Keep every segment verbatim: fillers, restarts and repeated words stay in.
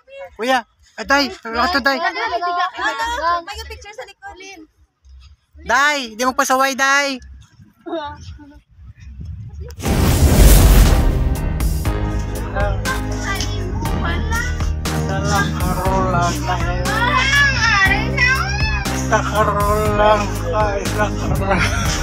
Kuya, aday, wala ka to, day. May picture sa likod. Day, di mo pasaway, day. Nakarolang tayo. Nakarolang tayo. Nakarolang.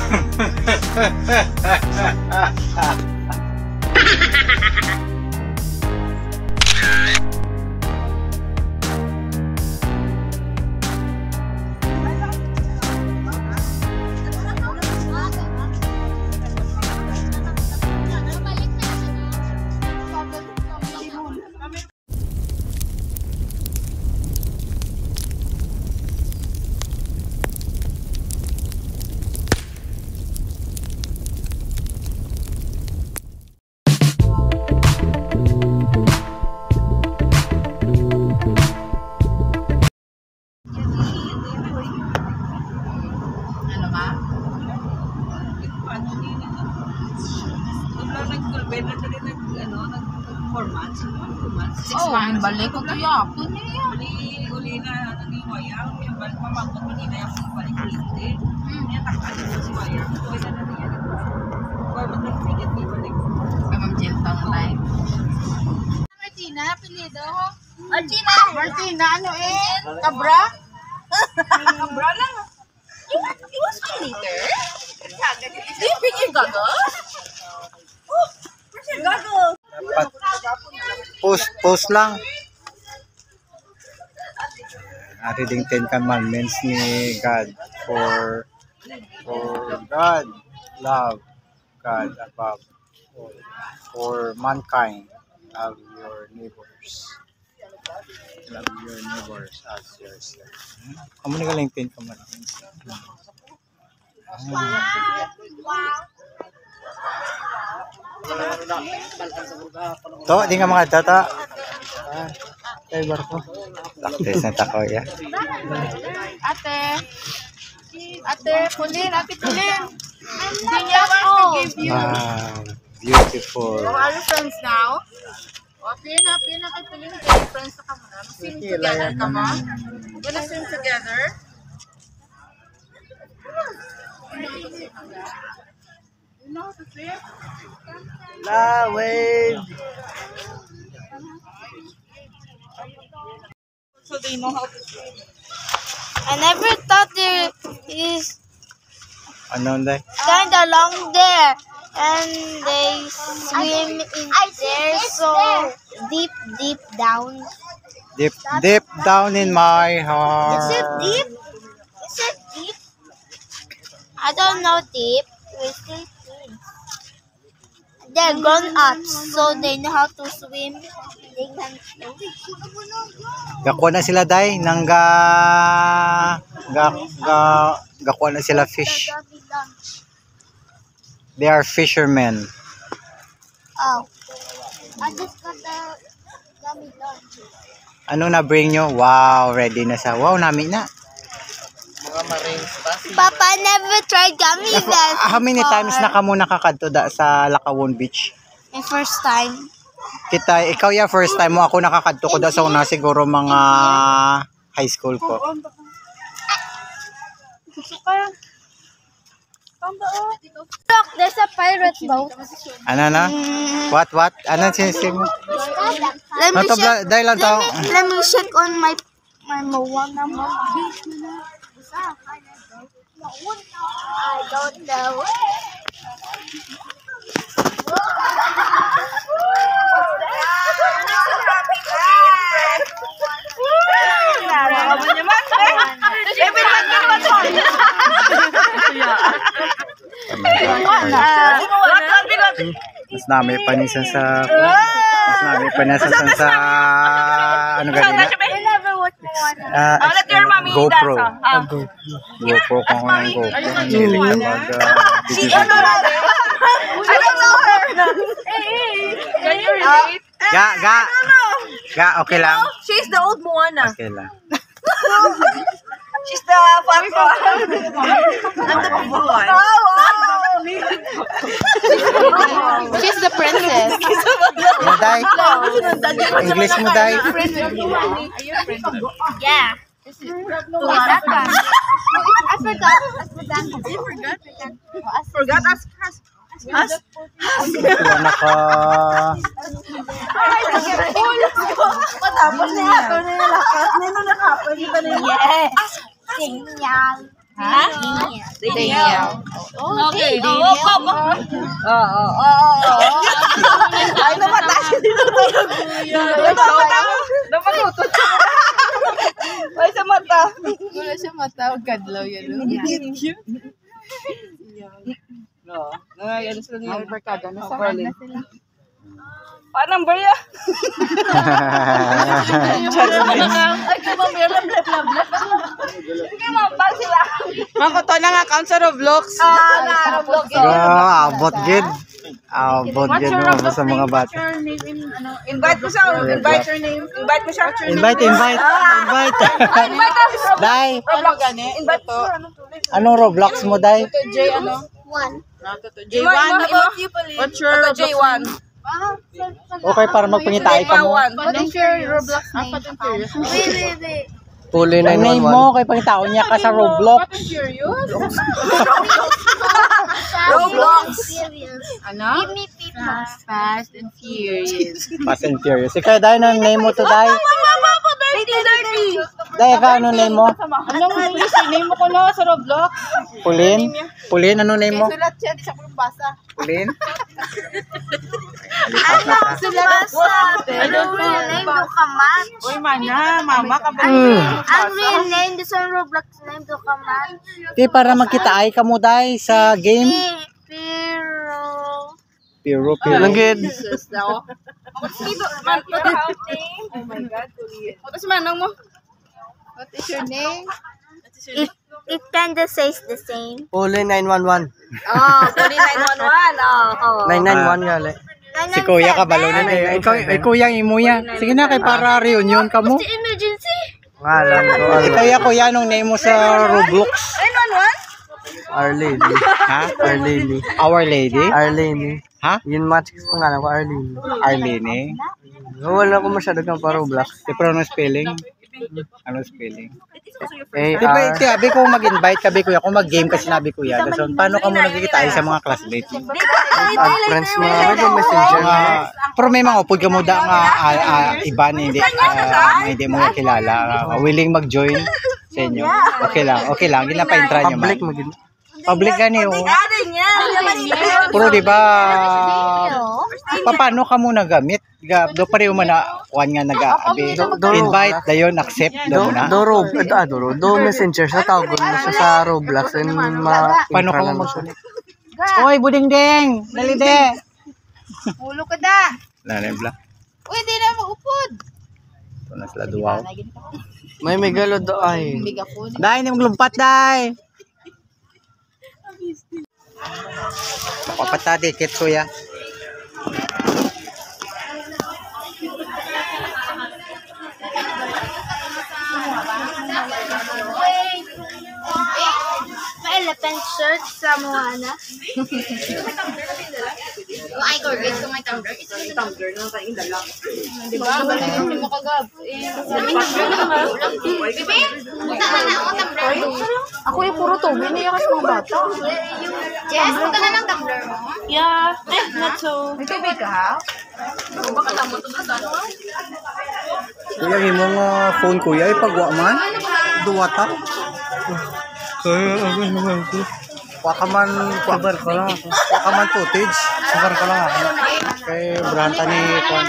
Six months balik ko to yapon niya. Uli uli na ano ni Wayang, yung balik mamangkot mo nila yung balik ulit. Niya takpan mo si Wayang. Kuha na niya. Kuha mo na sige di balik. Kamang Jiltang live. Martina, apelido. Martina. Martina ano eh? Cabra? Cabra lang. You you was my leader? Do you bring your goggles? Oh, where's your goggles? Dapat post, post lang. Ari ding Ten Commandments ni God for for God love God above all. For mankind, love your neighbors. Love your neighbors as yourself. Hmm? Kamu ni galing Ten Commandments. Hmm. To, di nga mga tata. Ah, kay barko. Taktes na tako ya. Ate. Ate, Pulin, Ate Pulin. Hindi niya ako. Wow, beautiful. So, are you friends now? O, pina, pina kay Pulin. Kayo friends na kamo na. Sing together ka mo? Wanna sing together? You know how to sing? La wave. So they know how to sing. I never thought there is Ano day? kind of long there, and they swim in there so deep, deep down. Deep, deep down in my heart. Is it deep? Is it deep? I don't know deep. We're still kids. They're grown ups, so they know how to swim. They can Gakuha na sila day nang ga ga ga gakuha na sila fish. They are fishermen. Oh, I just got the gummy lunch. Ano na bring nyo? Wow, ready na sa. Wow, nami na. Papa never tried gummy bears. How many times na kamo nakakadto da sa Lakawon Beach? My first time. Kita, ikaw ya first time mo, ako nakakadto ko da sa una siguro mga high school ko. Look, there's a pirate boat. Ano na? What what? Ano sinasabi mo? Let me Ano to, check. dahil lang to. Let me, let me check on my my Moana map. I don't know. Mas nami pa nisan sa mas nami pa nisan sa ano ganyan? Ah, GoPro. GoPro ko ng GoPro. I don't know her. Can you relate? Ga, ga. Ga, okay lang. She's the old Moana. Okay lang. She's the fat one. I'm the big one. She's the princess. Ano, Day? English mo, Day? Yeah. Forgot that. I forgot. I forgot. You forgot. Forgot us. Us. Wala ka. Matapos na yato na yung lakas. Nino na kapag iba na yung... Yes. Daniel. Ha? Daniel. Okay. Oo, oo, oo, oo. Ay, namata siya dito. Namata. Namatutot siya. Ay, sa mata. Wala siya mata. Gadlaw yan. No. Nangyayari sila niya. Ay, barkada. Nasahan na sila. Paano ba yan? Ay, kumamaya. Blab, blab, blab, blab. Sige, mambal sila. Makoto ng account sa Roblox. Ah, na, Roblox. Ah, abot gid. Abot gid mo sa mga bata. Invite mo siya. Invite your name. Invite mo siya. Invite, invite, invite. Day, Roblox. Invite mo. anong Roblox mo, Day? J ano? One. J one. What's your J one? Okay, para magpangitay ka mo. What is your Roblox name? Wait, wait, wait. Puli Ang name mo, kay pangitaon niya ka sa Roblox. Roblox. Serious. Ano? Give me people. Fast and Furious. Fast and Furious. Ikaw, Day, anong name mo to, Day? Dirty, dirty. Day, ikaw, anong name mo? Anong username mo ko na sa Roblox? Pulin? Pulin, anong name mo? Sulat siya, di siya ko basa. Pulin? Ano? Basa. Ano real name do ka match? Uy, mana. Mama ka ba? Ang real name do sa Roblox name do ka match? Di, para magkitaay ka mo, Day, sa game. Pero... Piro, piro. Langgid. Man, what the hell name? Oh my God, Korean. What is manong mo? What is your name? It, it kinda says the same. Puli nine one one. Oh, Puli nine one one. Oh, nine nine one gali. Si Kuya ka, balo na din. Ikaw, eh, Kuya, imo ya. Sige na, kay para reunion ka mo. Emergency. Alam ko. Ikaw ya, Kuya, anong name mo sa Roblox? nine one one? Our Lady. Ha? Our Lady. Our Lady? Our Lady. Ha? Yun match ko pangalan ko, Our Lady. Arlene. Wala ko masyado kang pa Roblox. Di pero ano spelling? Ano spelling? A Di ba, R. sabi ko mag-invite ka, Kuya. Kung mag-game ka, sinabi Kuya. So, paano ka mo nagkikita sa mga classmates mo? Ang friends mo. May ba messenger Mga, na? pero may mga upod ka mo da nga ah, ah, iba na hindi, ah, na hindi mo kilala. Ah, willing mag-join sa inyo. Okay lang, okay lang. Hindi na pa-intra nyo man. Public mo gid. Public gani oh. Ada niya. Pero di ba, pa- paano ka mo nagamit? Ga- Do pa rin man na, kuhan nga nag-aabi. Invite, dayon, accept, do Do mo na. do Rob, ah, do Rob. Do messenger sa tawag mo siya sa Roblox and ma Paano ka intro lang mo siya. mag Oy, buding ding! Dali de! Ulo ka da. Nanembla. Uy, di na maupod. Ito na sila duwaw. May megalo do ay. Biga po. Dai, hindi maglumpat, dai! Papata dikit, Kuya. May elephant shirt sa Moana. Ay, Corbett, kung may tumbler. Ito yung tumbler na tayo dala. Diba? Hindi mo kagab. Bibi, punta na na ako tumbler. Ako yung puro tubig. Hindi kasi mga bata. Jess, punta na ng tumbler mo. Yeah. Eh, not so. May tubig ka ha? Baka tamo to sa ano. Kuya, himong uh, phone, Kuya, ipagwa man. Duwa ta. Kaya, ako naman ito. Waka man, sabar ka lang ako. Waka man footage. Sabar ka lang ako. Kay Branta ni Kwan.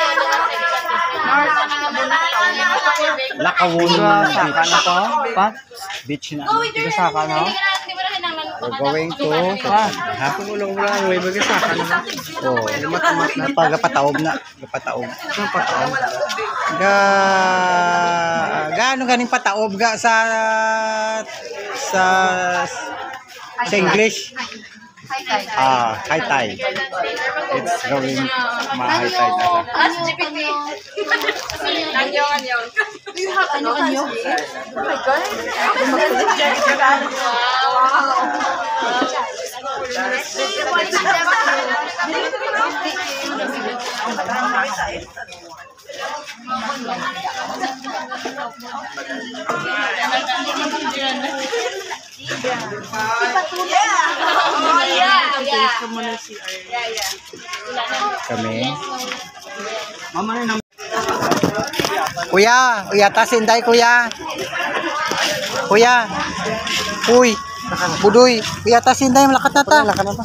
Lakawon Saka na to. Pa? beach na. Di saka na. We're going to... Ha? Kulong lang, way baga saka na. Oo. Napagapataob na. Gapataob. Ang pataw. Ga... Gaano ganing pataob ga sa... Sa... Sa English? Ah, high tide. It's going ma-high tide na siya. As G P T. Anyong, anyong. Ano kanyo? Oh my God. Kami. Kuya, uyata sinday kuya. Kuya. Uy. Budoy. Uyata sinday malakat na ta.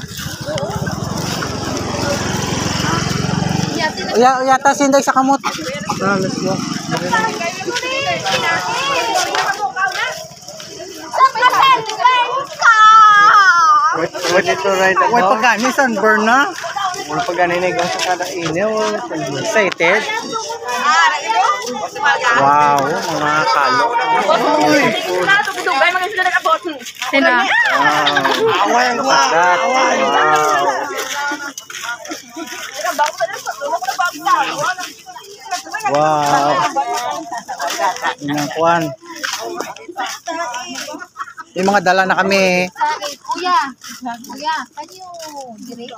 Uya, uyata sinday sa kamot. Ah, let's go. Wait, wait ito right Uy, now. pagani sunburn na. Wala pa ganun na sa kada inyo. Excited. Wow, mga kalo. Sina? Away, look at that. Wow. Wow. Inang kuwan. Yung mga dala na kami. Kuya, kuya, can you direct?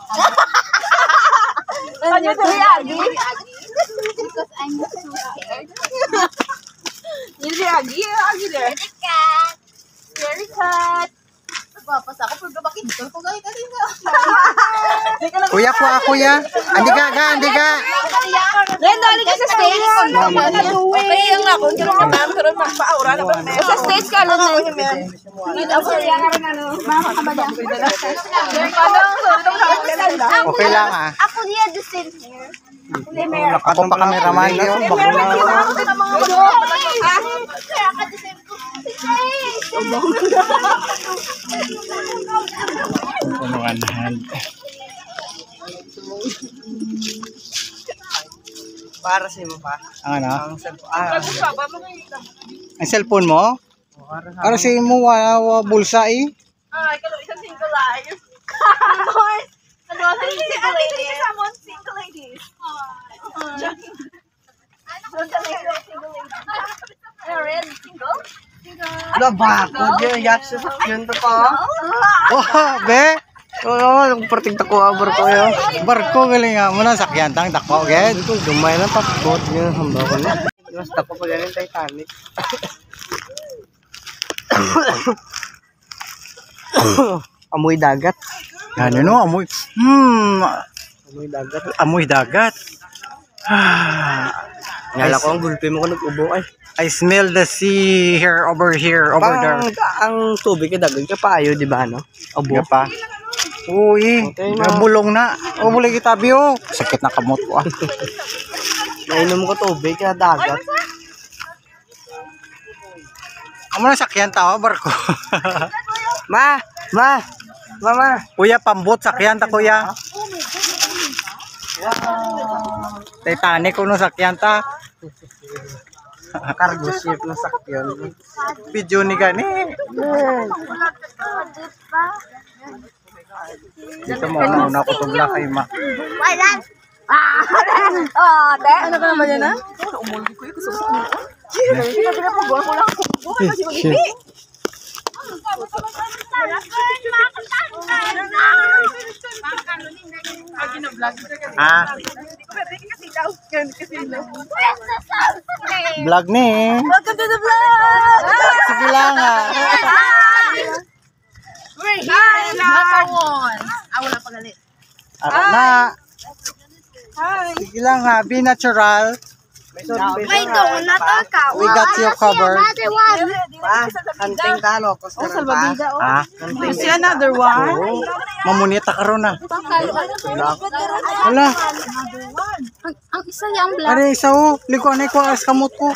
Can you reagi? Because I'm so scared. Yung reagi, reagi there. Very cat. Very cat. Papas ako, pero bakit dito ko gawin kanina? Kuya po ako kuya. Andi ka, ga, andi ka. Then, dali ka sa stage. Okay, yung ako. Kung ka ma'am, karoon magpa-aura na ba? Sa stage ka, lang na. Okay lang ah. Ako niya the same here. Ako pa cameraman yun. Bako na. Punuan. Para sa mo pa. Ang ano? Ang cellphone. Ah, Ang cellphone mo? Para sa mo wa, wa bulsa eh. Ay, kalau isang single life. Boy, kalau isang single ladies. Someone single ladies. Red, single? wala ba? Kung yun, yat sa sakyan to pa. Oh, be. Oo, yung perting tako abor ko yun. Barko galing nga mo na sakyan tang takbo ged. Ito, dumay na passport yun. Hamba ko na. Mas tako pa ganun Titanic. Amoy dagat. Ano no amoy. Hmm, Amoy dagat. amoy dagat. Ah, Ngala ko ang gulpi mo ko nag-ubo ay. I smell the sea here over here over there. Parang ang tubig ay dagat ka payo, di ba no? Abo. Nga pa. Uy, Okay na. nabulong na. O muli kita biyo. Sakit na kamot ko ah. Nainom ko tubig kaya dagat. Amo na sakyan tao barko. Ma! Ma! Mama! Kuya pambot sakyan ta kuya. Titanic kuno sakyan ta. Cargo ship na sakyan. Video ni gani. Dito mo na ko tugla kay ma. Wala. Ah, te, ano ka naman yan, ha? Umulgi ko yung kususok mo. Hindi na po, buwan ko lang ako. Buwan kasi mag-ipi. Ah, vlog ni. Welcome to the vlog! Sige lang ah. We're here! Number one! Ah, wala pa galit. Ara na. Sige lang ha, be natural. May donut ka. We got you covered. Another one. Pa, hunting talo. Oh, Salvavida, oh. Ha? You see another one? Oo. Mamunita ka ron ah. Wala. Ang, ang isa yung black. Are isa oh. Liko na ko as kamot ko.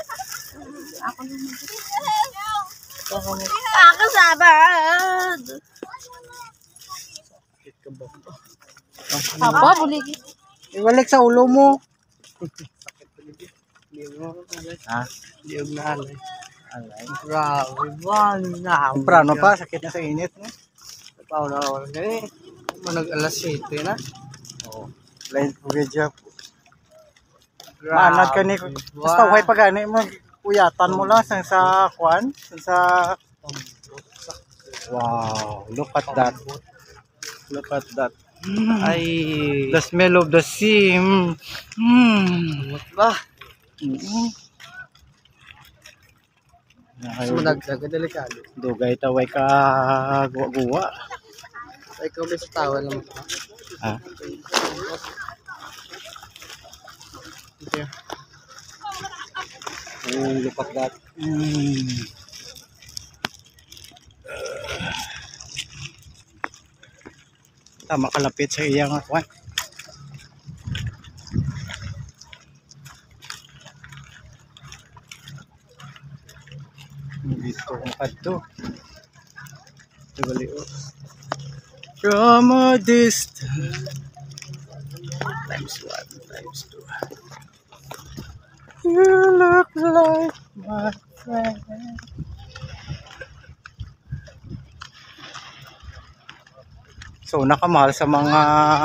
Ako sabad. Papa, buligi. Iwalik sa ulo mo. Ha? Diog na alay. Alay. Grabe. Wala. Prano pa, sakit na sa init. No? Pao na ako. Gani. Manag alas siyete na. Oo. Line po gadya. Manad ka ni. Basta huwag pa gani mo. Uyatan mo lang sang sa kwan. Sang sa... Wow, look at that. Look at that. Ay. The smell of the sea. Mm. Mm. What ba? Mm. Sumunagdag, delikado. Dugay taway ka guwa-guwa. Ay, ikaw ba sa tawa naman? Ah. Okay. Oh, look at that. Mm. Tama kalapit sa iyang kwan. Dito kung kadto. Tibali oh. From a distance. Times one, times two. You look like my friend. So, nakamahal sa mga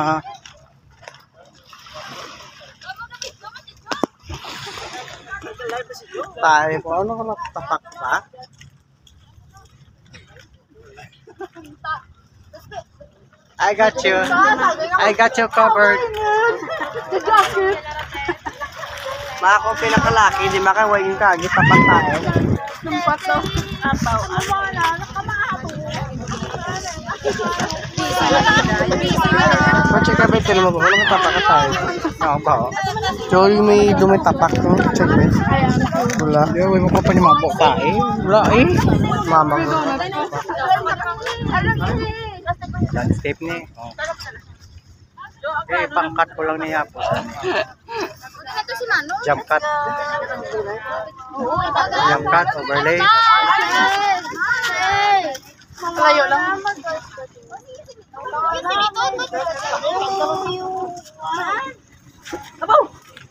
Tayo po. Ano ka natapak pa? I got you. I got you covered. Mga kung pinakalaki, di makaway yung kagit tapak tayo. Numpat to. Apaw. Ano na? Nakamahato. Check ka ba ito naman po? Walang tapak ka tayo. Oo ba? Joy, may dumitapak no? Check ba? Wala. Di ba mo pa panimabok ka eh? Wala eh. Mama ko. Landscape ni. Oh. Eh, pangkat ko lang niya po. Ito si Mano. Jump cut. Jump cut, overlay. Malayo lang. Abaw!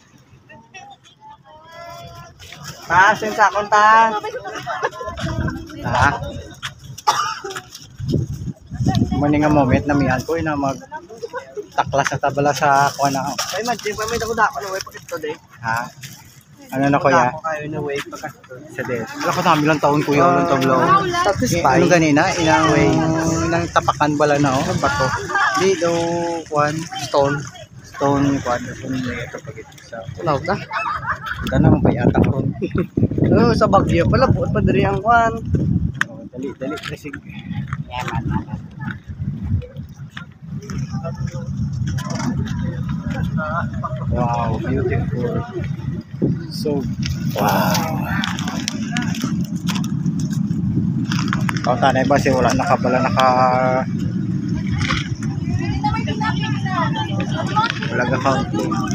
Maasin sa konta. Ha? Mani nga moment na mihan ko na mag taklas sa tabala sa kuha na. Ay, imagine pa may dako-dako na way pakito de. Ha? Ano na kuya? Dako kayo na way pakito. Sa des. Wala ko na ilang taon kuya ulang tablaw. Tapos Eh, ano ganina? Inang way, inang tapakan bala na oh. Bato. Di do one stone. stone kwan kung may ito pag ito sa. Unaw ta. Ito naman pa yata ron. Oh, sa Baguio pala buot pa diri ang kwan. Oh, dali dali presig. Wow, beautiful. So, wow. Kau tanay ba si wala nakabala naka wala ka count.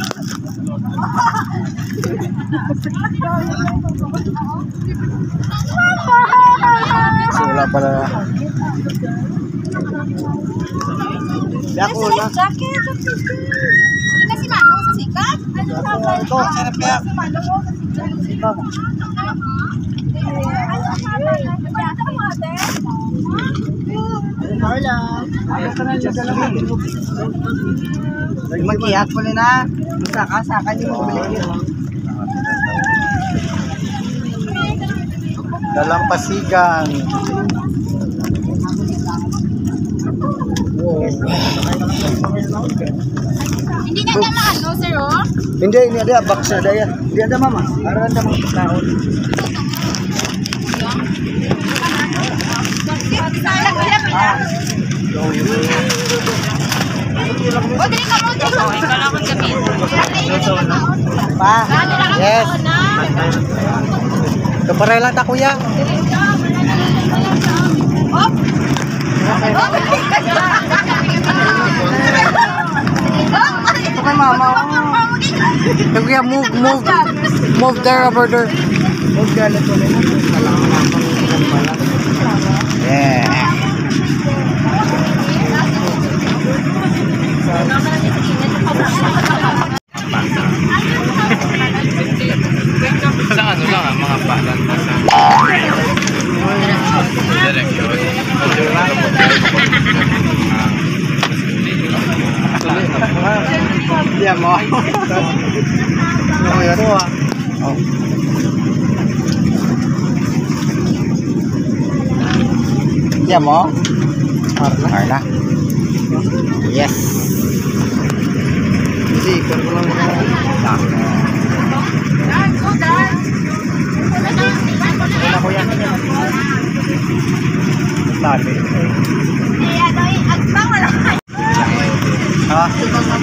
So wala pala. Dako na. Jacket. Hindi na si Mano sa sikat? Ano sa Ito, sarap kaya. si Mano sa sikat? Mag-iyak ko na. Saka, saka yung mabili. Dalampasigan. Wow. Hindi na naman ano, sir, oh? Hindi, ini ada box ada ya. Hindi ada mama. Ara ada mga taon. O, dali ka mo, dali ka mo. Ikaw lang akong gamin. Pa. Yes. Kaparay lang ta kuya. Ito kay mama. Hey, kuya, move, move. Move there, brother. Huwag galit ko na. Yeah. Sa ano lang ang mga palan na sa direksyon. Diyan mo. Oh, yan mo. Oh. Diyan mo. Arla. Arla. Yes. Sticker ko lang muna. Wala ko yan. Sabi. Ha?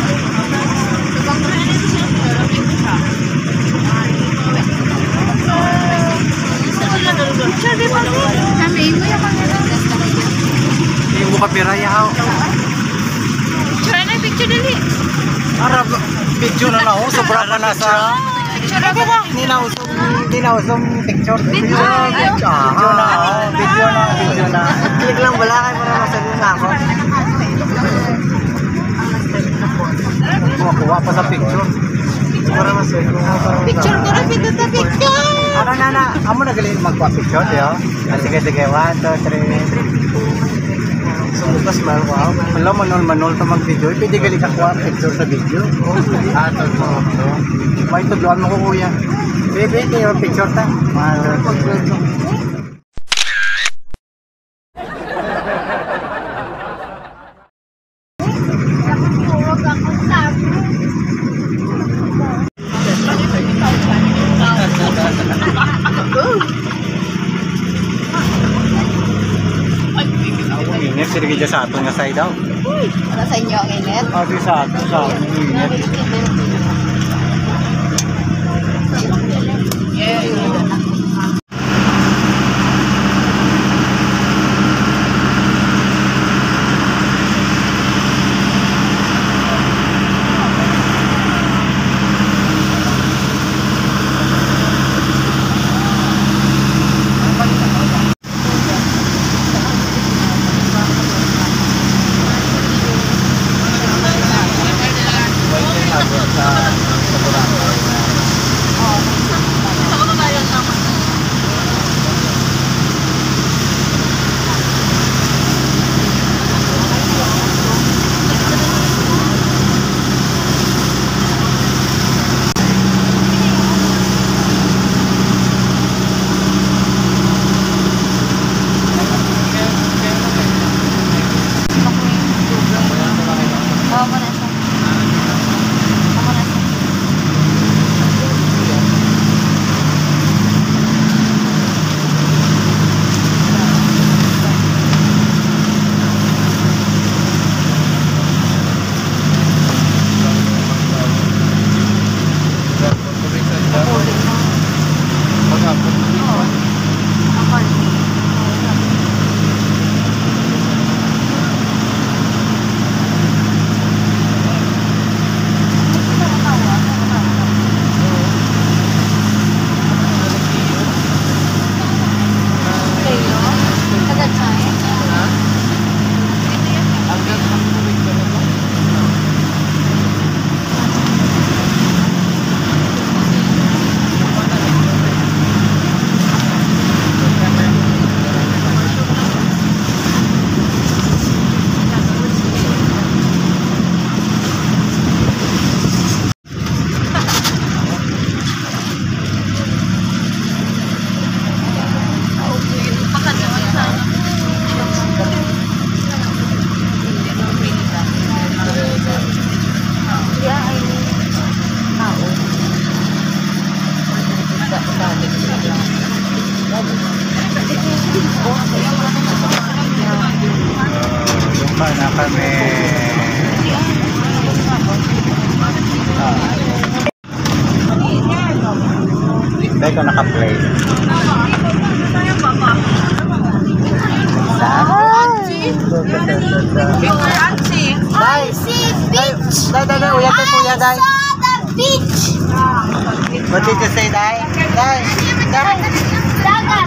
Hindi mo kapira yaw. Picture na, picture dali. Arab, picture na na ako. Sobra pa na sa... Picture na ba? Hindi na usong, hindi na usong picture. Video na, video na, video na, video na. Click lang wala kayo para masagot na ako. Kumakuha pa sa picture. Para masagot na ako. Picture ko na, picture na, picture. Ano na na, amo na galing magkuha picture, yo. Ah, sige, sige, one, two, three. Sumukas mahal ko ako. Wala, manol-manol pa mag-video. Pwede galing kakuha picture sa video. Ah, ito, ito. May tudluan mo ko, kuya. Baby, kayo picture ta. Mahal. Init, sige dyan sa ato nga side daw. Ano sa inyo ang init? Sabi sa ato, sa ato, init. Lumba na kami. Dahil ko naka-play. I see beach. Dai, dai, dai, uyat po ya, dai. Saw the beach. What did you say, dai? Dai, dai. Dagat.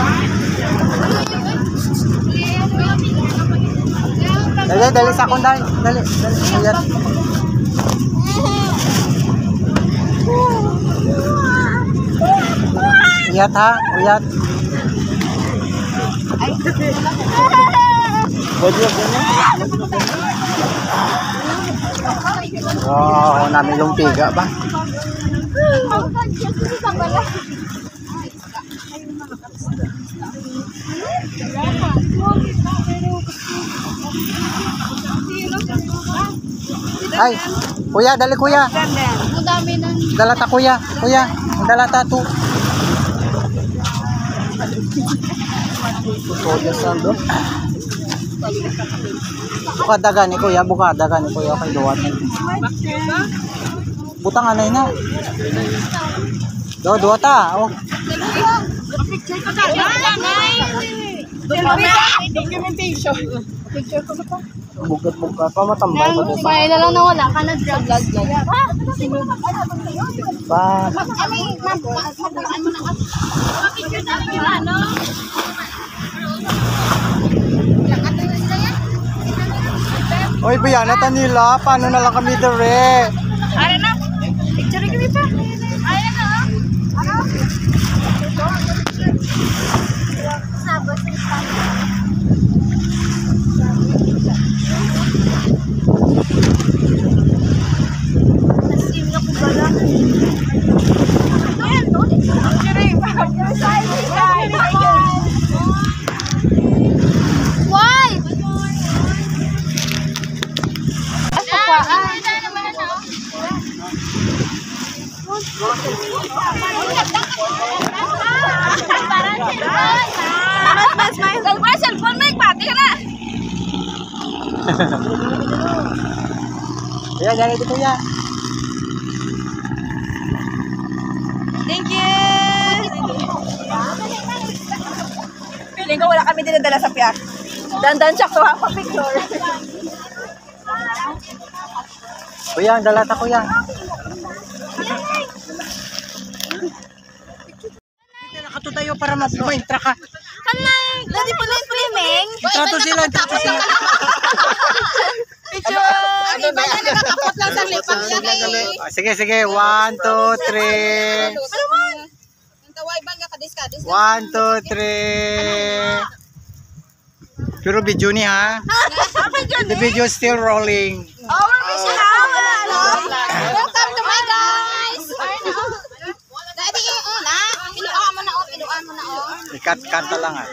Dali, dali sa akong, dai. Dali, dali, uyat. Uyat ha, uyat. Wow, namin yung piga ba? Ay, kuya, dali kuya. Ang dami ng... Dalata kuya. Kuya, dalata tu. Buka dagan ni kuya, buka dagan ni kuya kay duwat. Butang anay na. Do duwat ta. Oh. Documentation. Bugat-bugat pa matambay pa doon. May na lang nawala ka na drug vlog vlog. Ba, Oy, bayana ta nila. Paano na lang kami dire? Ano na? Picture kami pa. Ayan na. Ano? Why? Cellphone, cellphone, may pati ka na. Kuya, dali dito kuya. Thank you. Feeling ko wala kami dinadala sa piyak. Dandan siya kuha pa picture. Kuya, dalata kuya. Dito nakato tayo para mag-intra ka. Kanang, dati po na yung flaming. Trato sila, trato sila. Picture. Ano ba yan? Nakakapot lang sa lipat niya kay... Ah, sige, sige. One, two, three. Ano man? Ang taway ba nga kadis-kadis? One, two, three. Pero video ni ha? The video is still rolling. Oh, we're missing out. Welcome to my guys. Dati yung una, pinuan mo na o, pinuan mo na o. Ikat-kanta lang ha.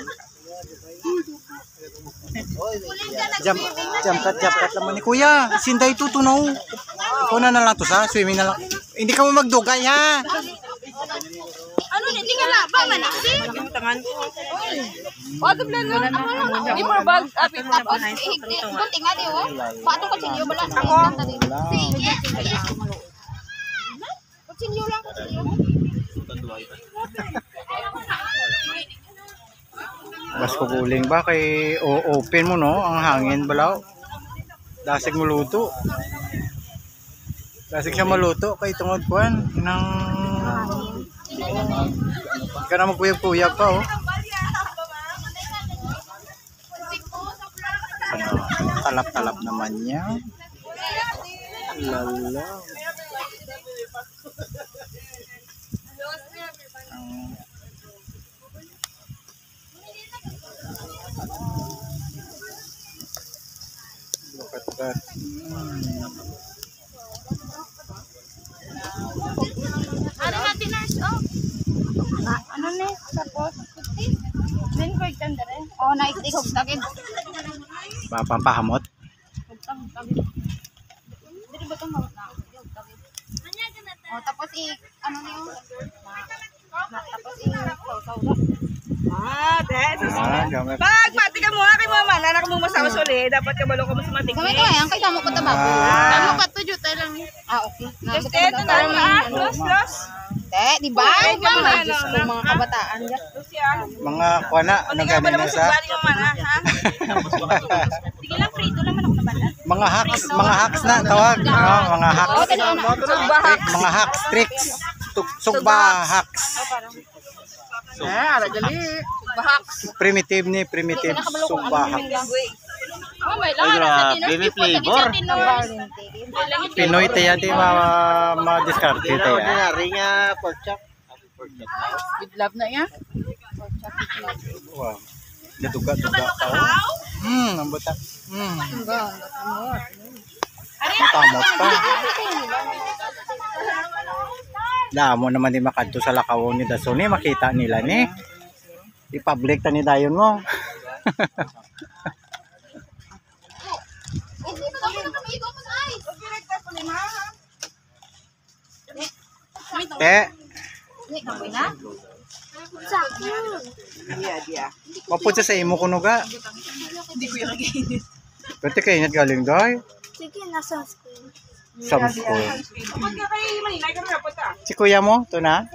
Jump, jump cut, jump cut lang mo ni Kuya. Sinday tutunaw. Ikaw na na lang to sa swimming na lang. Hindi ka mo magdugay ha. Ano ni? Hindi ka na ba man ako? Tangan ko. Pato plan na. Hindi mo bag apit tapos ihigti. Kunti nga di oh. Pato ko sinyo bala. Ako. Sige. Kutsinyo lang kutsinyo. Bas kukuling ba kay o open mo no ang hangin balaw. Dasig mo luto. Dasig siya maluto kay tungod kuan nang ka na magkuyab-kuyab pa oh. Talap-talap naman niya. Lala. Look at that. Ano natin nurse? Oh. Ano na? Tapos? Then ko igtanda rin. Oh, naiktik og tagin. Papahamot. Dili ba tong hawak na? Oh, tapos i ano niyo? Tapos i saw-saw. Ah, that's Ah, gamit. Pag pati ka muna kay mama, nanak mo masawa suli, dapat kabalo ka mo sa matik. Kami to ay ang kay kamo ko tabako. Ah. Kamo pa to jud lang. Ah, okay. Just ito na na, plus plus. Te, di ba? Ay, Mama, ano, Diyos ko, mga kabataan. Plus yan. Mga kuana, ano Hindi ka ba ganin naman na sa sugbali yung mana, ha? Sige lang, frito lang man ako naman. mga hacks, mga hacks na tawag. Oh, mga hacks. Sugba hacks. Mga hacks, tricks. Tug- Sugba hacks. Ah, ara gali. Sugba hacks. Primitive ni primitive sugba hacks. Oh, may lang. Baby flavor. Pinoy tayo di ma ma-discarte tayo. ringa pork chop. With love na yan. Wow. Gaduga-duga ka. oh. Hmm, ang buta. Hmm. Matamot pa. Damo naman di makadto sa lakawon ni Dason ni makita nila ni. I-public ta ni dayon mo. Ito mo na kami, ikaw mo sa ay. Eh, Okay na? Sa akin. Dia, dia. mapod sa imo kuno ga. Hindi ko yung nag-iinit. Pwede kayo ingat galing dahi. Sige, nasa screen. Samsung. Kapag ka kay Manila, ka na punta. Si kuya mo, to na?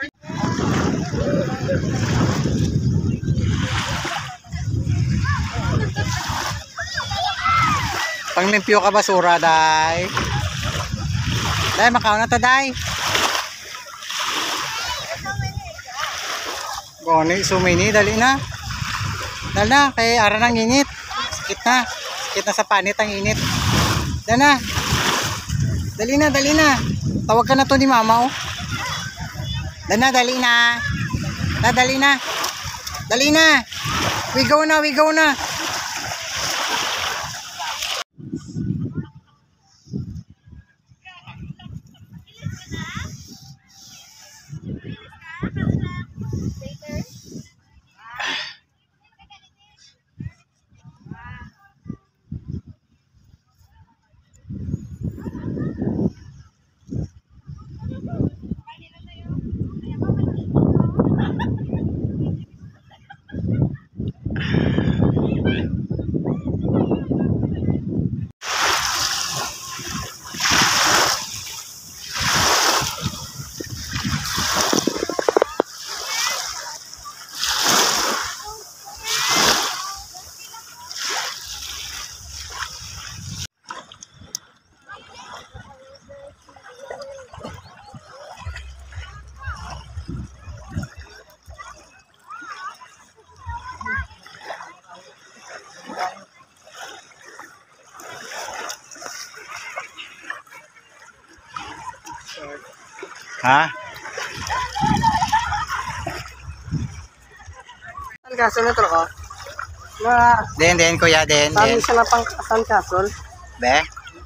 Panglimpyo ka basura, day. Day, makaw na ta, day. Goni, sumini, dali na. Dali na, kay ara ng init. Sakit na. Sakit na sa panit ang init. Dali na. Dali na, dali na. Tawag ka na to ni mama, oh. Dali na, dali na. Na, dali na. Dali na. We go na, we go na. Ha? San Castle na to ko? Na, Den, den, kuya, den, sabi den. siya na pang San Castle. Be?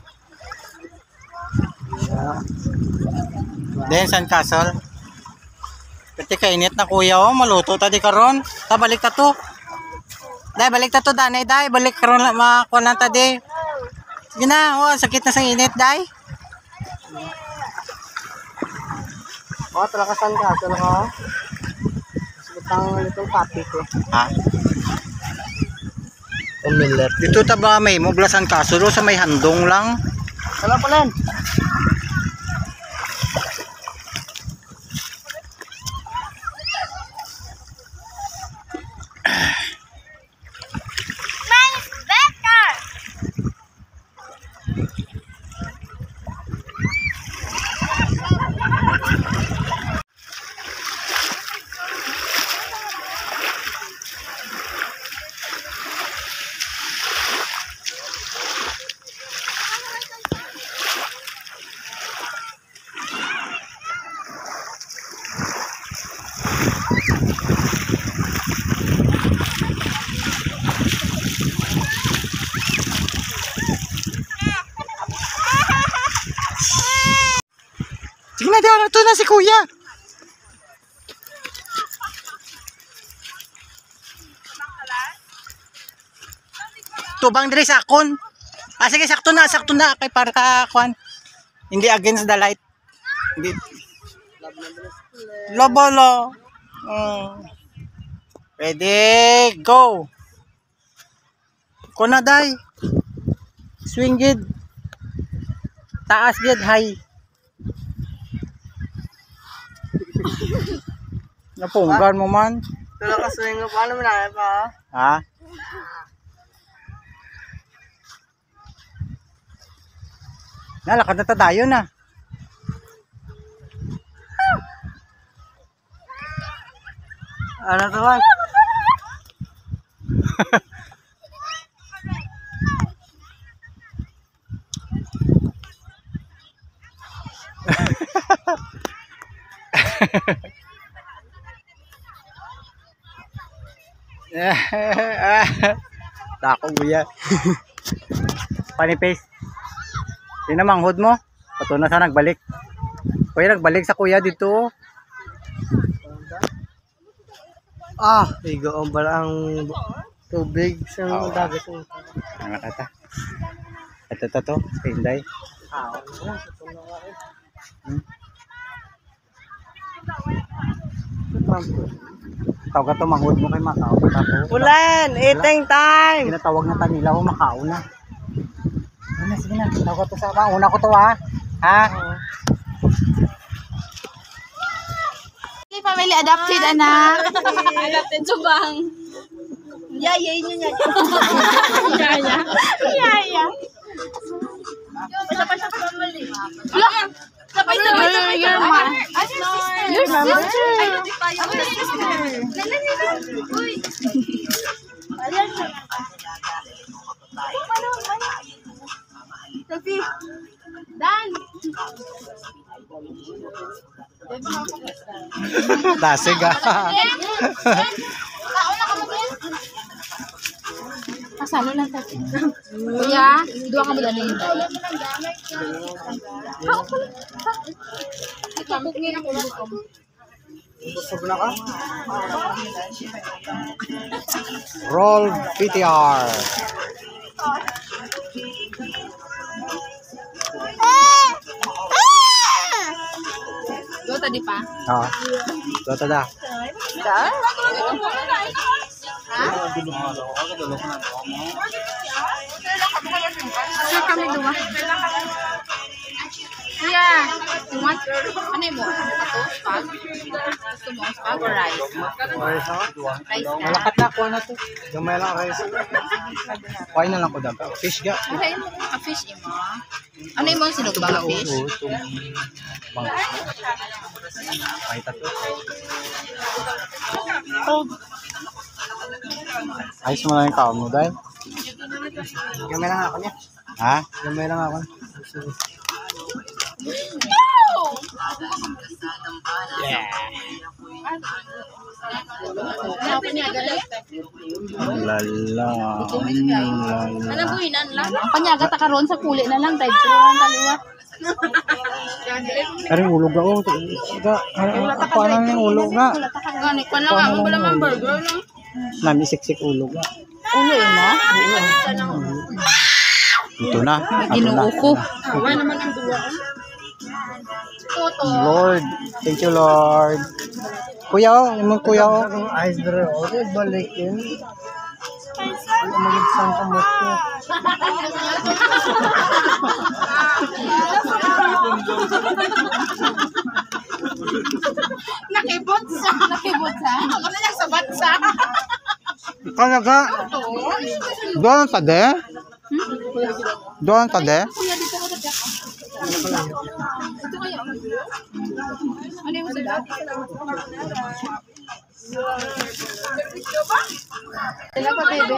Den, San Castle. Pati kainit na kuya, oh. Maluto tadi karon. Ta, balik ta to. Day, balik ta to, danay, day. Balik karon lang, makakuha na tadi. Sige na, oh. Sakit na sa init, day. O, talaga San Castle ko. Butang itong copy ko. Ha? Familiar. Dito ta ba may mo San Castle sa may handong lang. Wala pa lang. Mine's better. Sige na, dito to na si kuya. Tubang diri sa akon. Ah, sige, sakto na, sakto na. Kay para ka, kwan. Hindi against the light. Hindi. Lobolo. Mm. Ready, go. Kuna day. Swing gid. Taas gid, high. Napunggan mo man. Talaga swing ko. Paano mo na pa? Ha? Nalakad na tayo na. Ano to man? Dako buya. Panipis. Tinamanghod mo. Pato na sa nagbalik. Kuya nagbalik sa kuya dito. Ah, igo ang balang tubig sa Oo. dagat. Ano kata? Ito to to. Sa Inday. Ah, Hmm? Tawag ka to, manghod mo kay Macau. Ulan! Eating time! Tinatawag na tanila ko Macau na. Sige na, sige na. Tawag ka to sa ba? Una ko to ha. Ha? Family adopted, anak. Adopted subang. Yaya yun yun. Yaya. Yaya. Pasapasap family. Wala. Sabay sabay sabay. Your mom. Your sister. Your sister. Uy. Sophie. Dan. Dasig ah. Pasalo lang sa Kuya, dua ka mula na yun. Kapugin ako dito. Busog na ka? Roll P T R. Dua tadi pa? Ah. Ito ito da. Sir kami dua. Kuya, you want ano mo? Pato? Spag? Gusto mo spag or rice? Rice ako? Rice na. Malakat na ako na to. Gamay lang rice. Kuhain na lang ko daw. Fish ga. Okay, a fish imo. Ano yung mga sinugba fish? Oo, itong bangka. Kahit ito. Ayos mo lang yung kaon mo dahil. Gamay lang ako niya. Ha? Gamay lang ako. Yeah. Ano niya galit? Lala. Ano buhinan lang? Ang panyaga ta karon sa kuli na lang drive thru ang kaliwat. Pero ulog ako. Paano yung ulog nga? Gani pa lang ako wala mang burger lang. Nami siksik ulog nga. Ulo mo? Ito na. Ginuo ko. Wala naman ang duwa. Toto. Lord. Thank you, Lord. Kuya, oh. Yung mga kuya, oh. Ang ice dre. O, balik yun. Ang magigsan ka mo ko. Nakibot sa. Nakibot sa. Ako na lang sa batsa. Talaga? Doon ang tade? Doon ang tade? Ano yung sa dati? Sila pa, baby.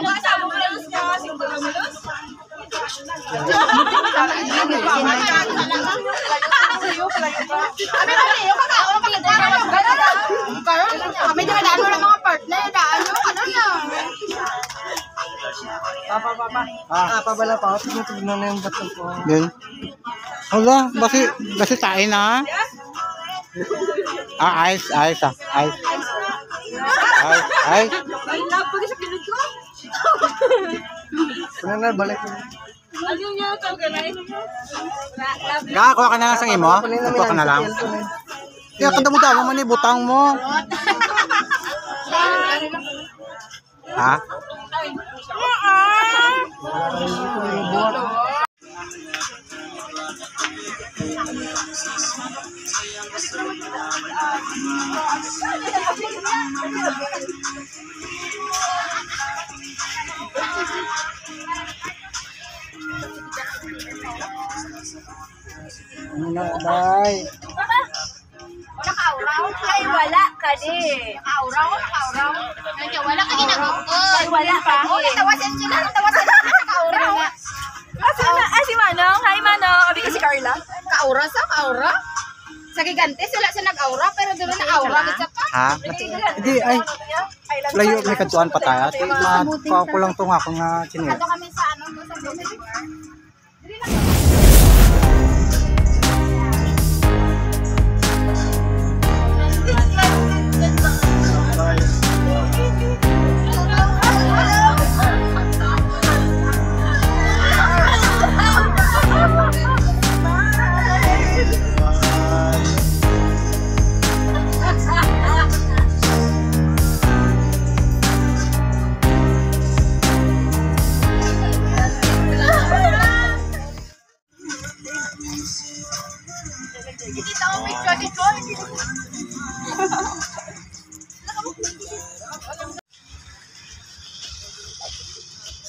Kami na ano ng mga partner, ano ano na. Papa, papa. Ah, pabala pa. Tignan na yung bato ko. Yun. Hala, basi, basi tayo na. Ah, ice, ice ah. Ice. Ice, ice. Kunin na, balik mo. Kakakuha ka na lang sa imo? Kuha ka na lang. Kaya kada mo daw, man butang mo. Ha? Ano na, bye. Nakauraw? Ay, wala ka di. Nakauraw? Nakauraw? Ay, wala ka ginagugol. Ay, wala ka di. Oh, natawasin sila. Natawasin sila. Nakauraw. Ah, si Manong. Hi, Manong. Abi ka si Carla. Kaura sa? Kaura? Sa gigante, sila sa nag-aura. Pero doon na aura. Gitsa pa. Ha? Hindi, ay. Layo, may kantuan pa tayo. At mapaw ko lang ito nga kung nga chinil. Ito kami sa ano, sa beauty bar.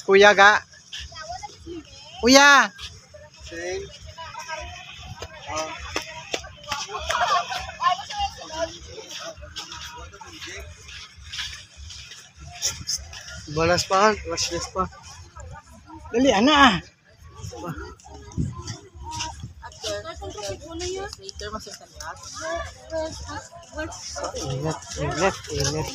Kuya ga. Kuya. Same. Ah. Balas pa, washless pa. Dali, ana. Later, masuntan ka. Ingat, ingat, ingat.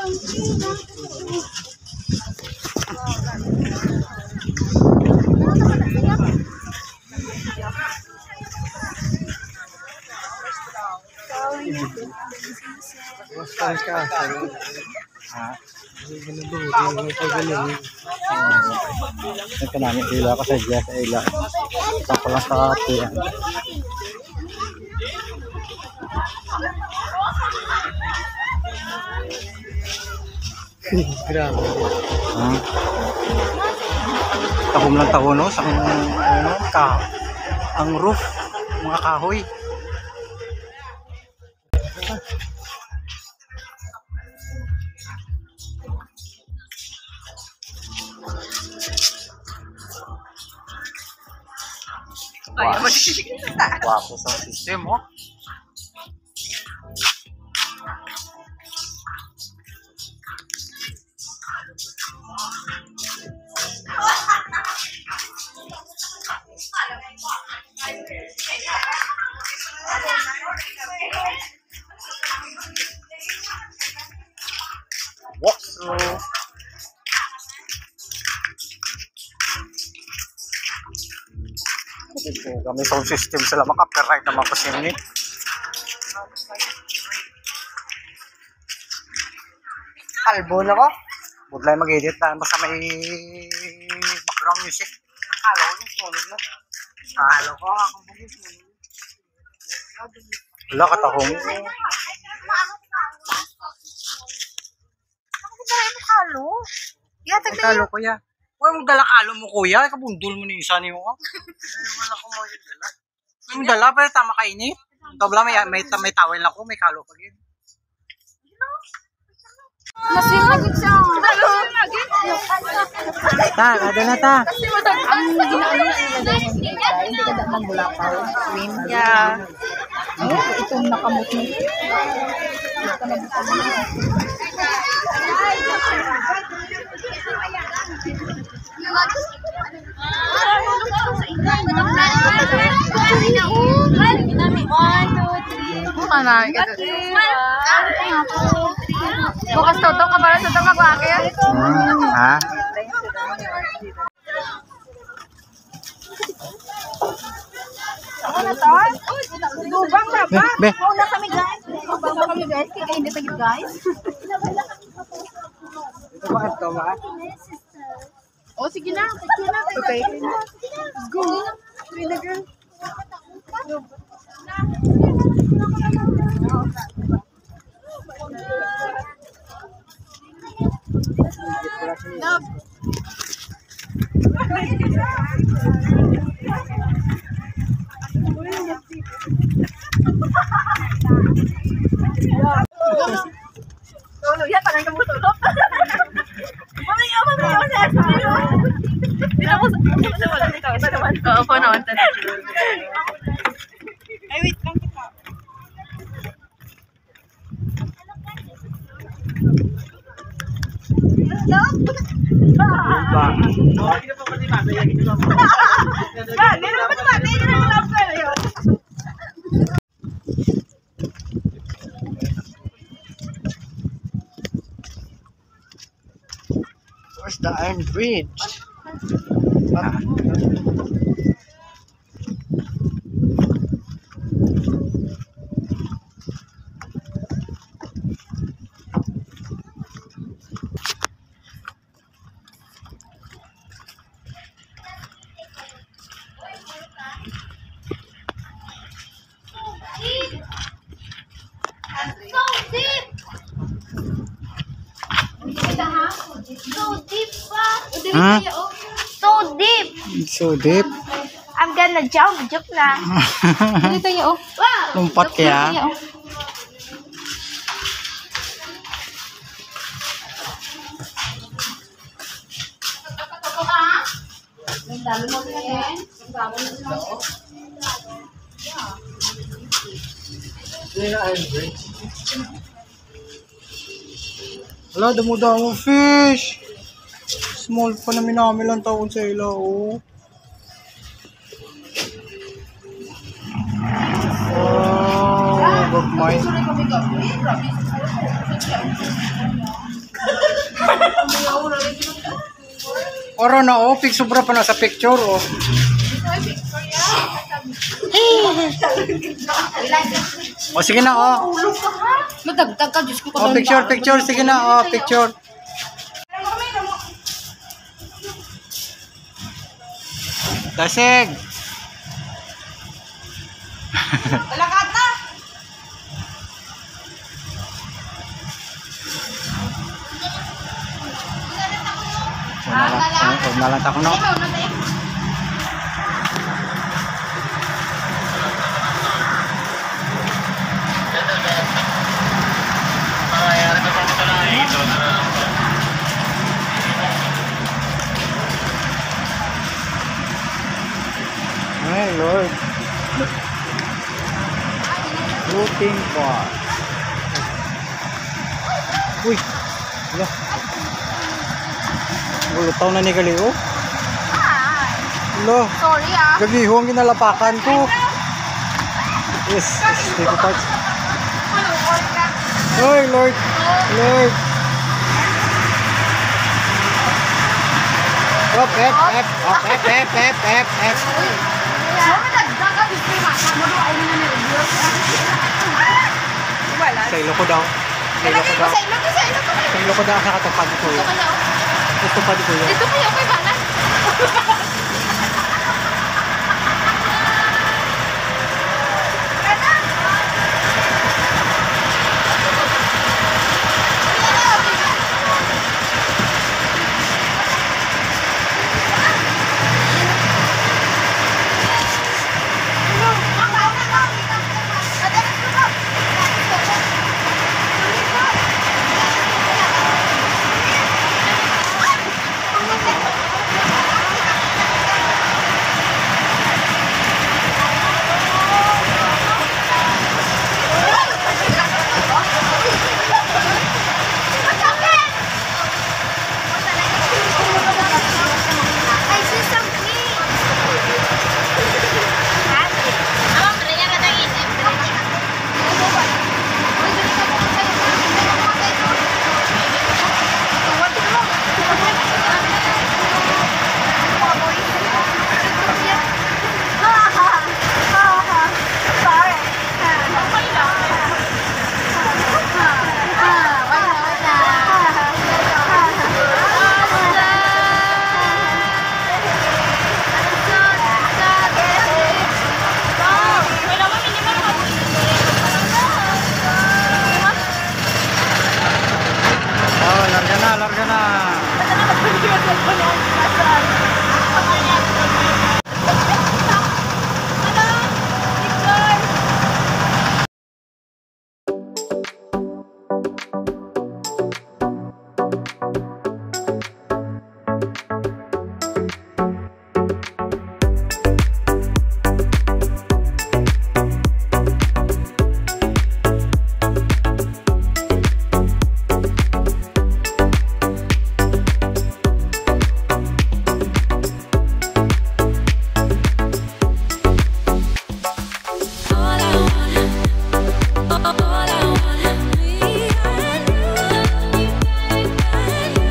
Wastan ka. Ha? Pagaling. Ito ka namin ila ko sa Diyas sa ila. Ito ko lang sa kapihan. Grabe. Ha? Tahom lang tahon no? Sa ano, ka, ang roof, mga kahoy. Wash. Wapo sa system, oh. Walk through. Kami sound system sila maka-copyright naman po siya ni. Kalbo na ko. Budlay mag-edit na basta may background music. Ang halo ko sunog na. Halo ko ako bugis mo. Wala ka tahong. Halo? Yata Ang halo ko ya. Huwag mong dala kalo mo kuya. Kabundol mo ni isa niyo ka. Wala ko mo yung dala. Huwag mong dala pero tama kainit. Tabla may may may tawel na ko, may kalo pa gid. Masinagit siya. Ta, kada na ta. Ang ginaano na nila hindi ka dapat magbulakaw. Swim. Yeah. Itong nakamot mo. Bukas to to kabara sa tama ko akin. Hmm, ha? Ano to? Lubang na ba? Be, be. Una kami guys. Lubang na kami guys. Kaya hindi tagit guys. Ito ba ito ba? Oh, sige na. Sige na. Okay. Let's go. Sige na girl. Love. Tulog yan, parang kamutulog. Mamaya, mamaya, mamaya. Dito po sa... Ito naman. Oo po naman. Ay, wait lang kita. Where's the Iron Bridge? So deep! So deep pa! Ha? So deep! So deep. I'm gonna jump, joke na. Dito yung, wow! Lumpat kaya. dami mo yan. Ang dami mo. Hindi na iron bridge. Wala, damo-damo fish. Small pa namin namin lang taon sa ila, oh. Oh, gagmay. Oro na, oh. Pig sobra pa na sa picture, oh. O, sige na, oh. Madagdag ka, Diyos ko. Oh, picture, picture. Sige na, oh. Picture. Dasig. Talakad na! Huwag nalang ako, no? Ay, Lord. Floating bar. Uy. Wala. Gulutaw na ni Galio. Wala. Sorry ah. Gagiho ang ginalapakan ko. Yes. Stay ko parts. Oy, Lord. Lord. Up, F, F, up, F, F, F, F, F. Madagdag ka, Diyos ko. Mo doon ay na nervyos. Wala. Sa ilo ko daw. Sa ilo ko Ilagay mo daw. sa ilo ko, sa ilo ko. Sa ilo ko daw. Sa katupad ko yun. Ito kaya oh. Katupad ko yun. Ito kaya kay Banan. All I wanna be, I know you, baby.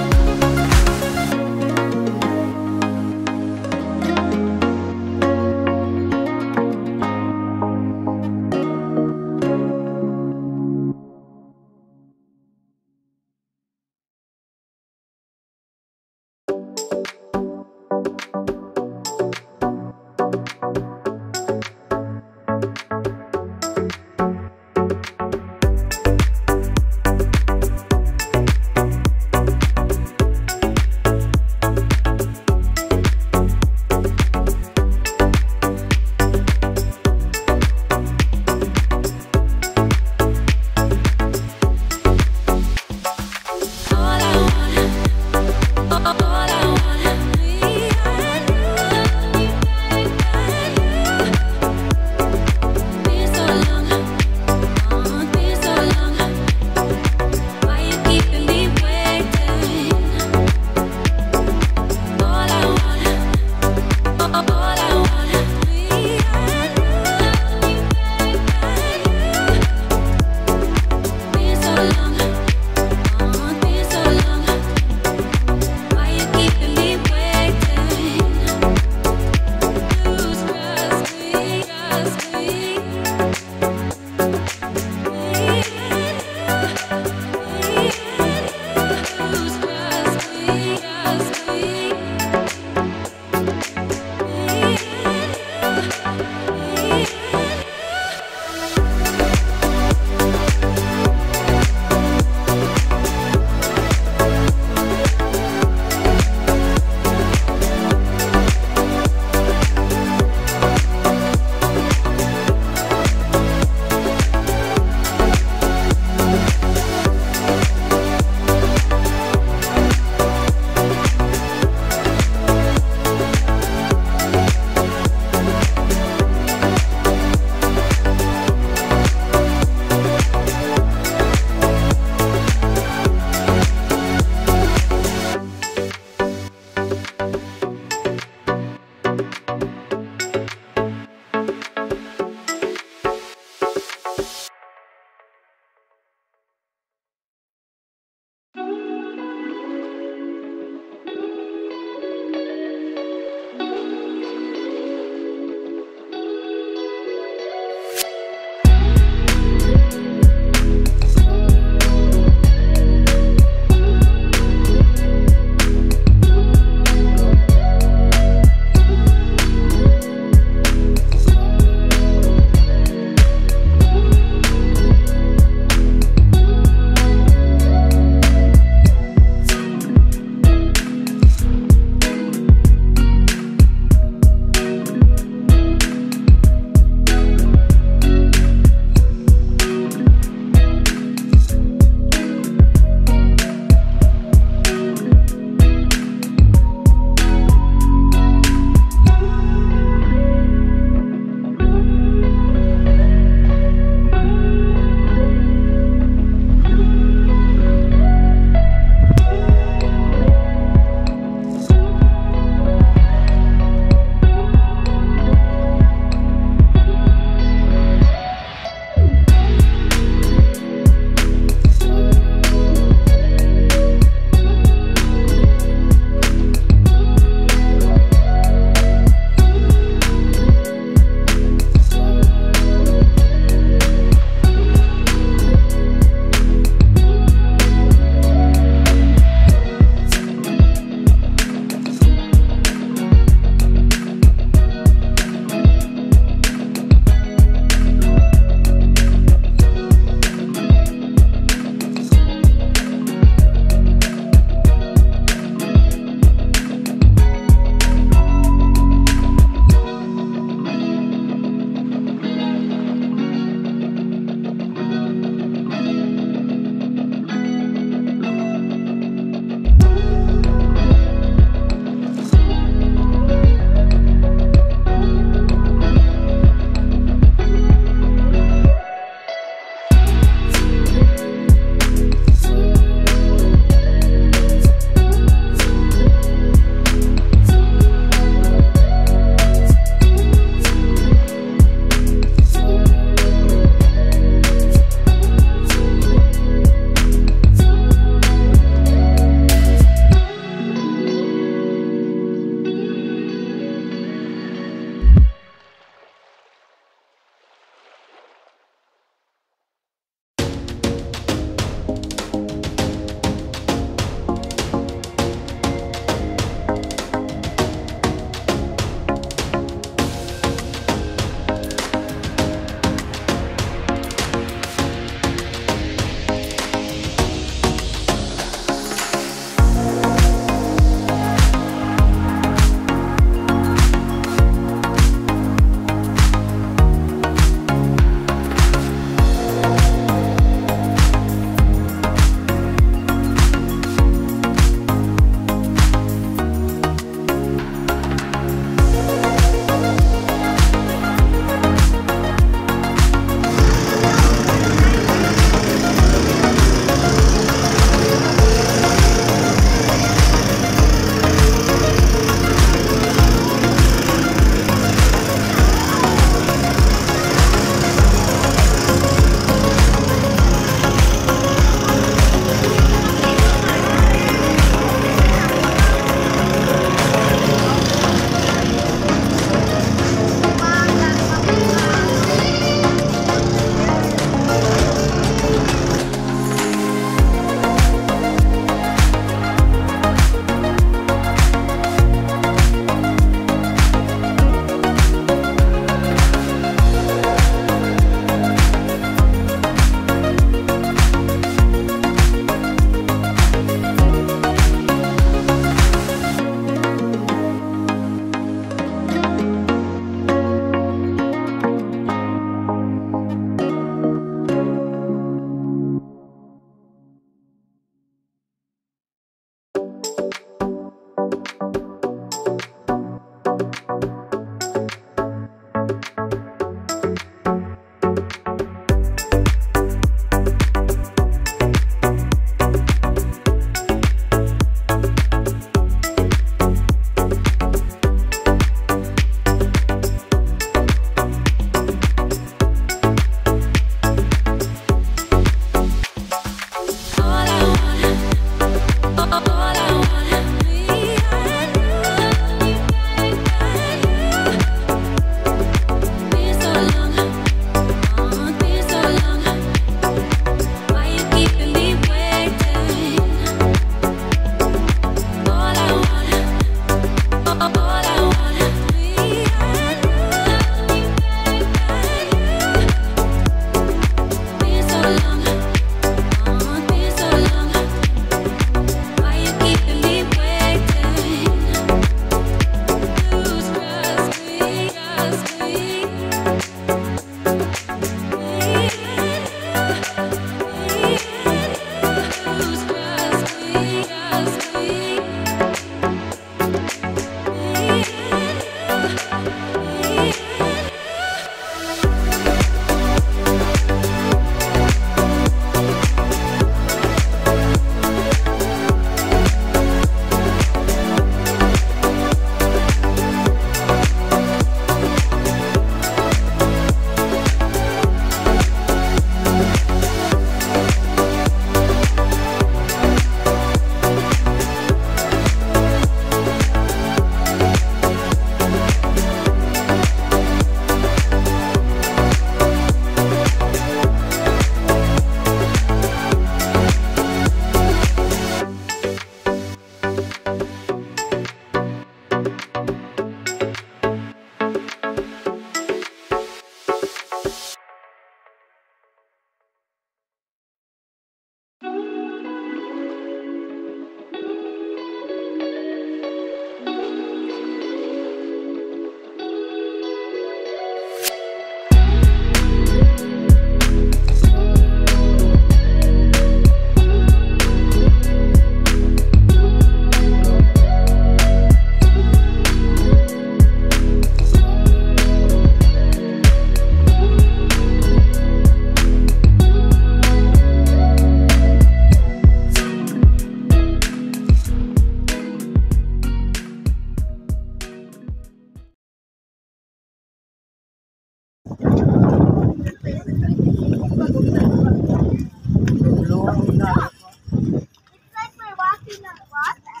It's like we're walking on water.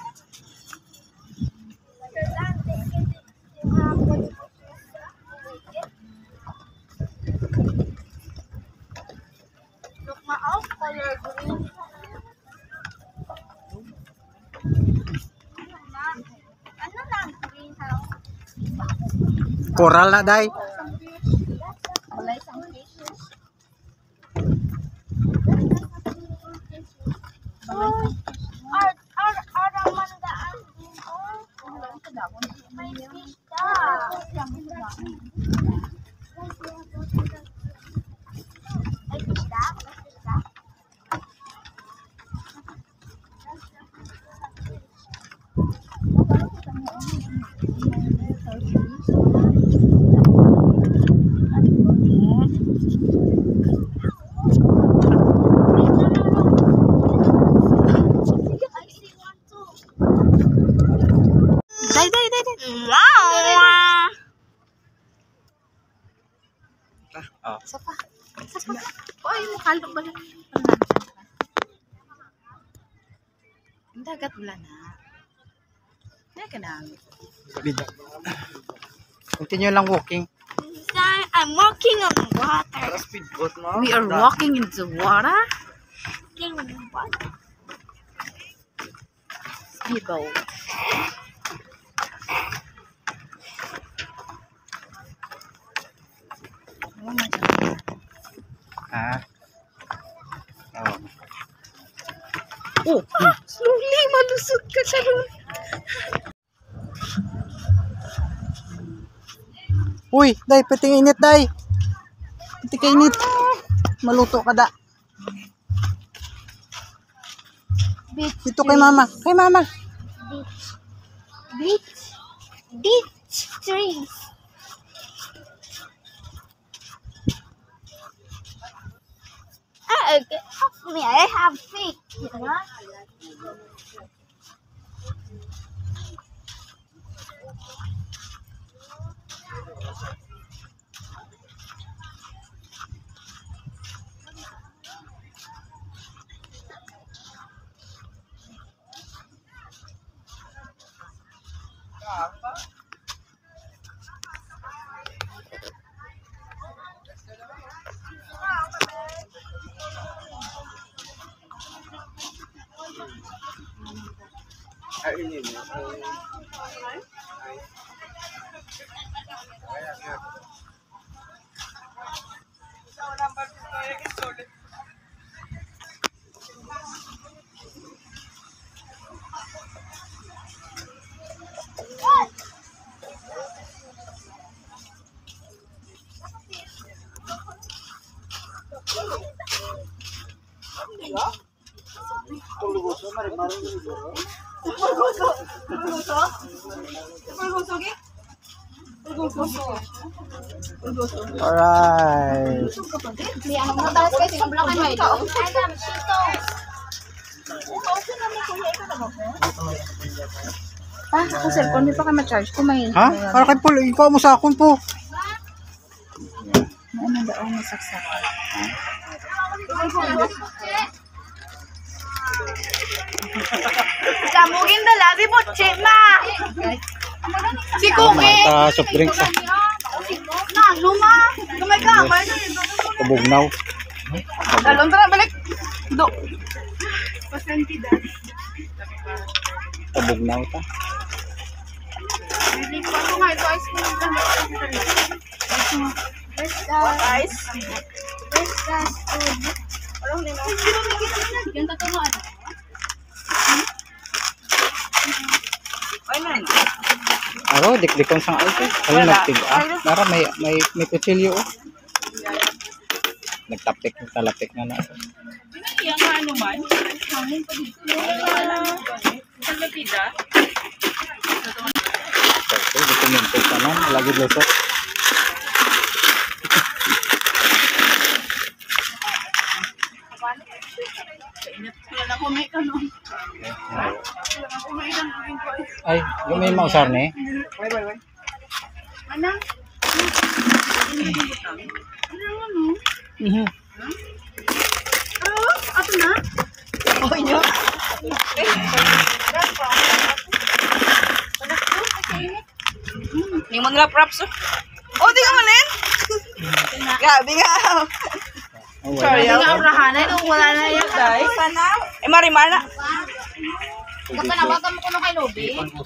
You're landing in the um, what look my off color green. Ano na ang greenhouse? Coral na, day. Wala isang fishes. Ar ar aramandaan din oh. May fish ka. May fish ka? May fish ka? Day, day, day, day. Wow! Oh. Isa pa. Isa pa. Oy, mukhaldo ba lang? Ang dagat wala na. Kaya ka na. Continue lang walking. I'm walking on water. We are walking into water. Walking on water. Speedboat. Ah. Oh. Oh, slowly, malusot ka siya ron. Uy, day, pati init, day. Pati kainit. Maluto ka da. Beach. Dito kay mama. Kay mama. Beach. Beach. Beach trees. Ah, okay. Me, I have feet. You know? Alright. Adam, Chito. Ah, ako cellphone, may pa ka ma-charge ko. May, Ha? Para kay Paul, ikaw mo sa akon po. may ano daw, may saksak. Kamugin dala, di po, Chema. Si Cookie. Mata, soft drinks ah. Na, luma. Gamay ka. Kabugnaw. Dalon, tara, balik. Do. Kabugnaw ta. Ice. Yung tatunuan. Ay, na. Aro, dikdikon sang alto. Ayun, nagtiga. Para may may may kutsilyo oh. Nagtapik, nagtalapik na na. Yung ano man, hangin pa dito. Sa lapida. Okay, dokumento pa na. Lagi lusot. Wala na kumay ka no. Ay, yung may mausar ni. Ano? Ano ano? Mhm. Ato na? Okay nyo? Hindi mo nila props. Oh, oh di ka malin. Gabi nga. Oh, wala. Sorry, Hindi ah. nga urahanay kung wala na yan. Guys. Eh, Marimar na. Kapanawagan mo ko na kay Lobby.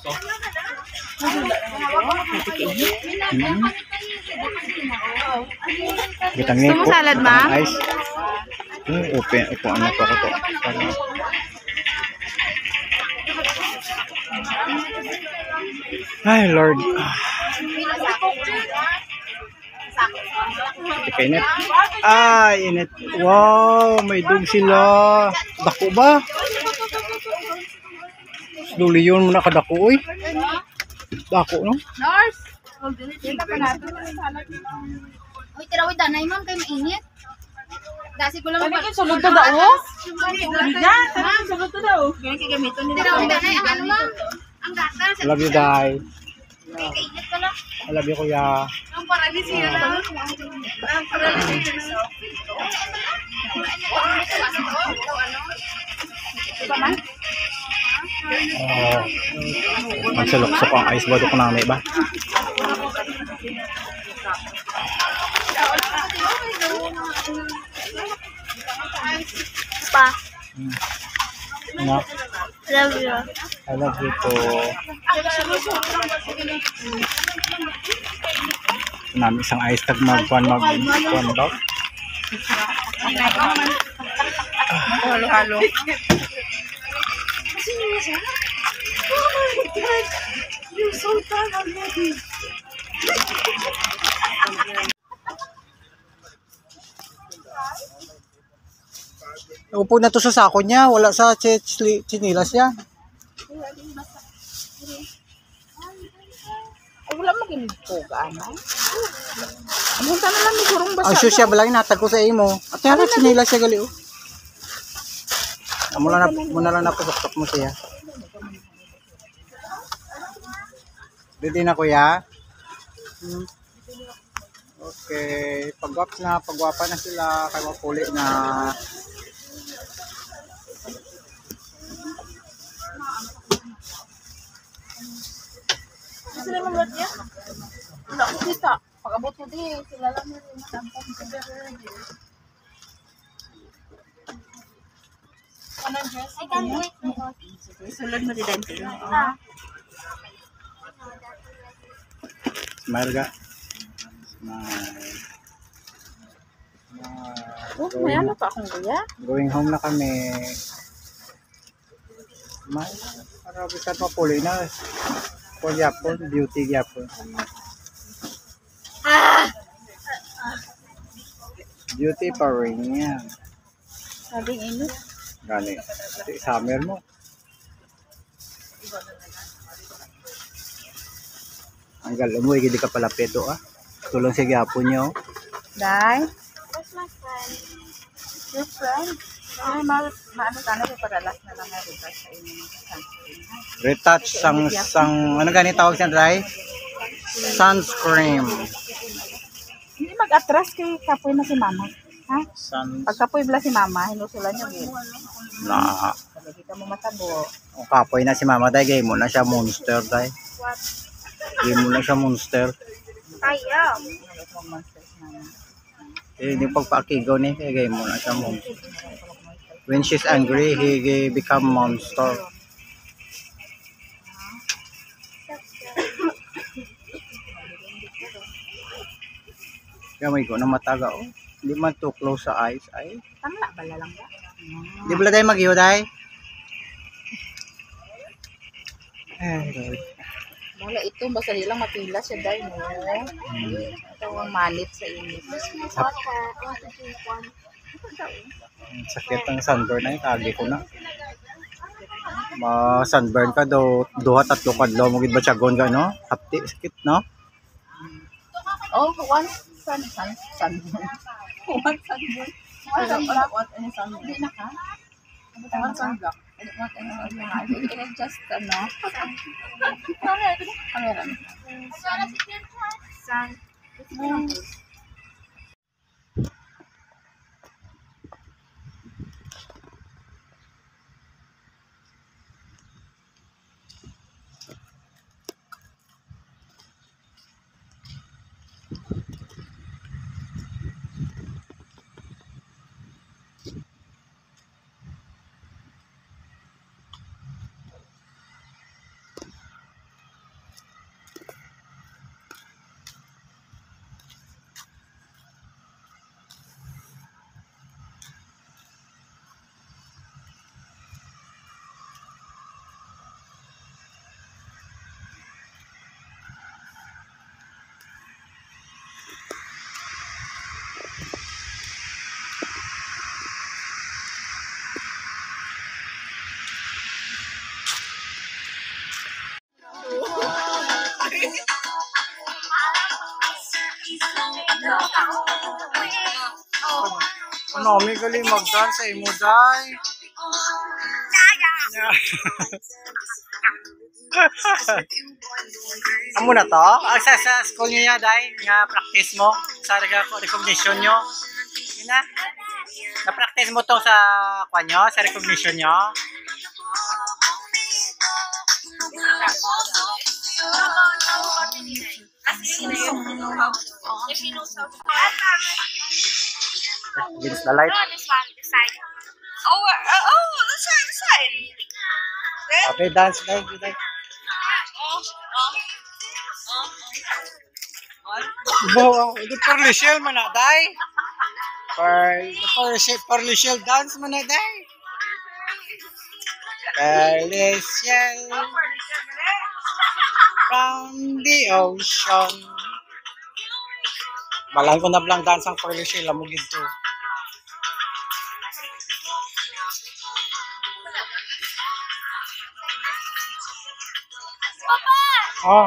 Gitang ni Gusto mo salad, ma'am? Ice. Hmm, open. Opo, ano to ko to. Ay, Lord. Ika init. Ay, init. Wow, may dog sila. Dako ba? Slowly yun muna kadako, oy. Dako, no? Nurse! Kita pa natin. Uy, tirawid danay ma'am, kay mainit. Dasi ko lang Kami kayo sulod to daw. Biga, kami sulod to daw. Tirawid danay, ang ano ma'am? Ang gatas. I love you, Dai. Kay kainit pala. I love you, Kuya. Ang paralisiya na. Ang paralisiya na. Oh, ang salok-sok ang ice ba ko namin ba? Pa. No, Love you. I love you too. Namin isang ice tag magkuhan magkuhan daw. Halo-halo. Upo na to sa sako niya, wala sa ch- chinilas niya. Ay, wala makinig po ka, ano? Amunta na lang, may surong basa. Ang shoes siya balay natag ko sa imo. At yan chinilas siya gali oh. Amo lang na mo na lang napusok mo siya. Dito na kuya. Hmm. Okay, pagwap na, pagwapa na sila, kay mapuli na. Sila mo lot niya? Wala ko kita. Pag-abot ko di, sila lang yun. Tampang sa berde. Anong dress? I can't wait. Sulod mo di dente. Ah. Smile ga. Smile. Smile. Oh, may ano pa akong kuya? Going home na kami. Smile. Para bisan mapuli na. For Japon, beauty Japon. Beauty pa rin yan. Sabing init. Gani. Summer mo. Ang galo mo, hindi ka pala peto ah. Tulong sa Japon nyo. Dai? Where's my friend? Your friend? Ay, ma maano ka na, padalas na lang na retouch sa inyo ng sunscreen. Retouch sang, sang, ano gani tawag siya, Dry? Sunscreen. Hindi mag-atras kay kapoy na si mama. Ha? Suns. Pag kapoy bla si mama, hinusulan niyo yun. Na. Lagi ka mo matabo. Ang kapoy na si Mama, Day. Game mo na siya monster, Day. Game mo na siya monster. Ayaw. Lagi ka mo monster si mama. Eh, yung pagpakigaw ni, eh, game mo na siya monster. When she's angry, he, he become monster. Kaya may ko na mataga, oh. Hindi man too close sa eyes, ay. Tangla bala lang ba? Di ba tayo mag-iyo, Day? Ay, Lord. Wala ito, basta nilang mapila siya dahil mo. Ito ang malit sa init. Water. I want to drink one. Ang sakit ng sunburn ay kagi ko na. Ma sunburn ka daw duha tatlo kadlaw mo gid ba tiyagon ka no? Hapti sakit no? Oh, one sun, sun, sun. One sunburn. One sunblock. What any sunblock? Hindi na ka? One sunblock. I don't want any sunblock. It is just, ano? Camera. Sun. Ano, may galing mag-dance sa imo, day. Amo na to? Ah, sa, sa school nyo ya, day? Nga practice mo? Sa recognition nyo? Yun na? Na-practice mo to sa kwan nyo? Sa recognition nyo? Against the light. Oh, uh, oh, that's right, that's right. Okay, dance, day. Day. Wow, ito Perlicial man na, day. Perlicial dance man na, day. Perlicial from the ocean. Malay ko na blang dance ang Perlicial, amo gito. Oh.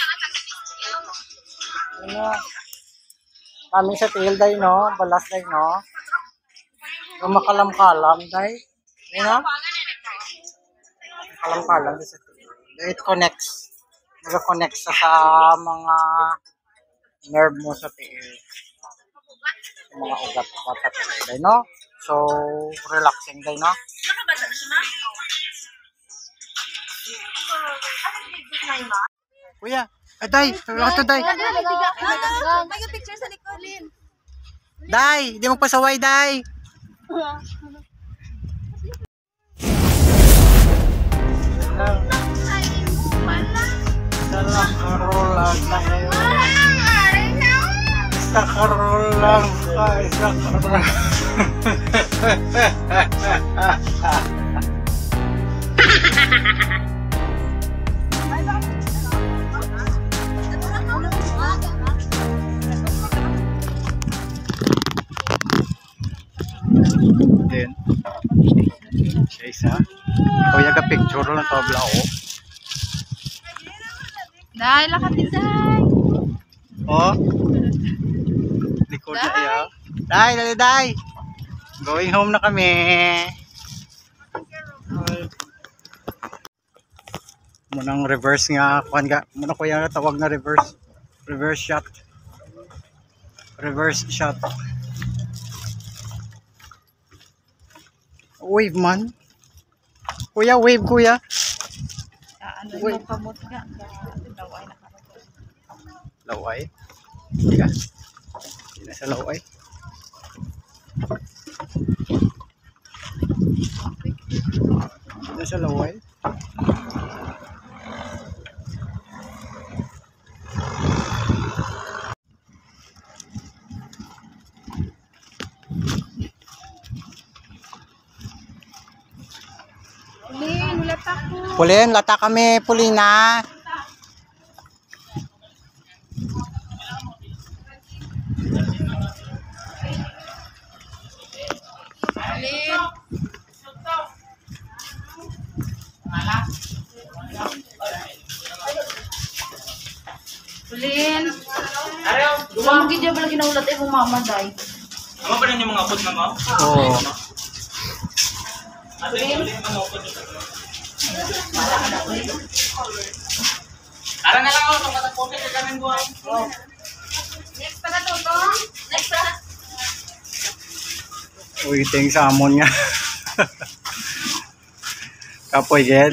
Ano? Kami sa tail day, no? Balas day, no? Yung makalam-kalam day. You know? Makalam-kalam sa tail. It connects. Nag-connect sa, sa mga nerve mo sa tail. Sa mga ugat-ugat sa tail day, no? So, relaxing day, no? Kuya, aday, ito day. May picture sa likod. Day, di mo pasaway, day. Nakarolang na kayo. Nakarolang ka, nakarolang. Then, siya isa. Ikaw yung picture lang ito, blau. Dahil lakat ni Day. Oh. Likod na iya. Day, dali, day. Going home na kami. Munang reverse nga. Kuhan ka. Muna ko yung tawag na reverse. Reverse shot. Reverse shot. Wave man. Kuya, wave kuya. Ano yung pamot ka? Laway na ka. Laway. Tiga. Hindi sa laway. Hindi sa laway. Pulin, lata ko. Pulin, lata kami, Pulina. Pulin. Pulin. Saan mo gidya ba lagi naulat eh kung mama, Day? Ano ba rin yung mga food na mo? Oo. Ano yung mga food na mo? Tara na lang ako, kung katapos ka kami buhay. Next pa na to, to. Next pa na. Uy, ting salmon nga. Kapoy, Ged.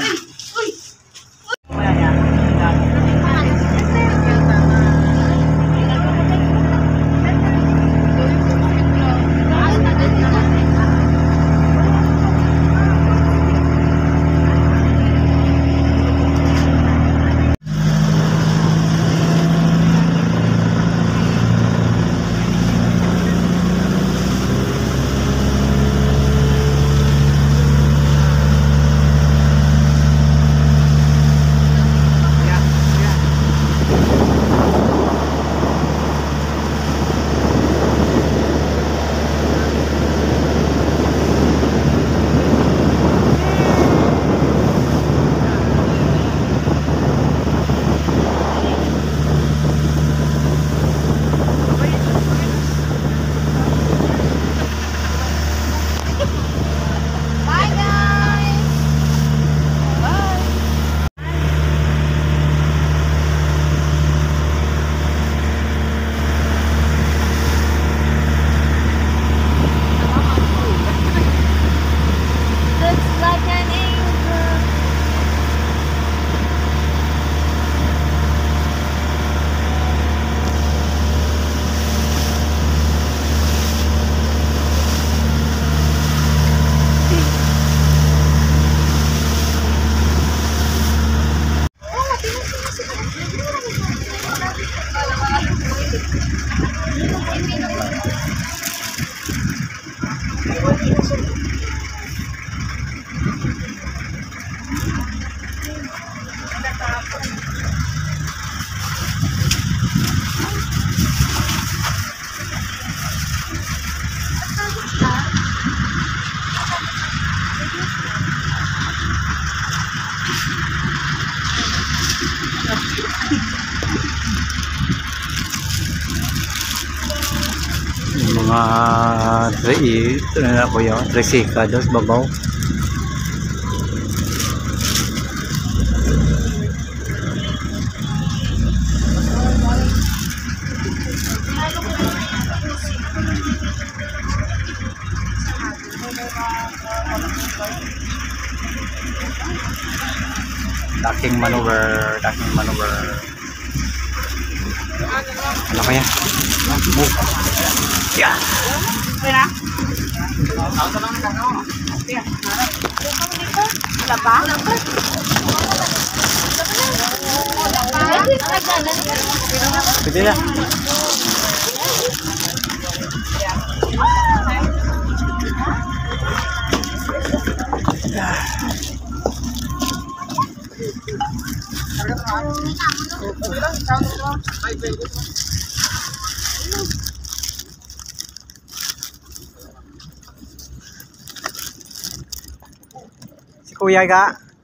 mga tri ano na ko yun, trisika dos babaw. Daking maneuver, daking maneuver. Ano kaya? Ah, move. Yeah. Wala pa? Pwede na. Si Kuya ga.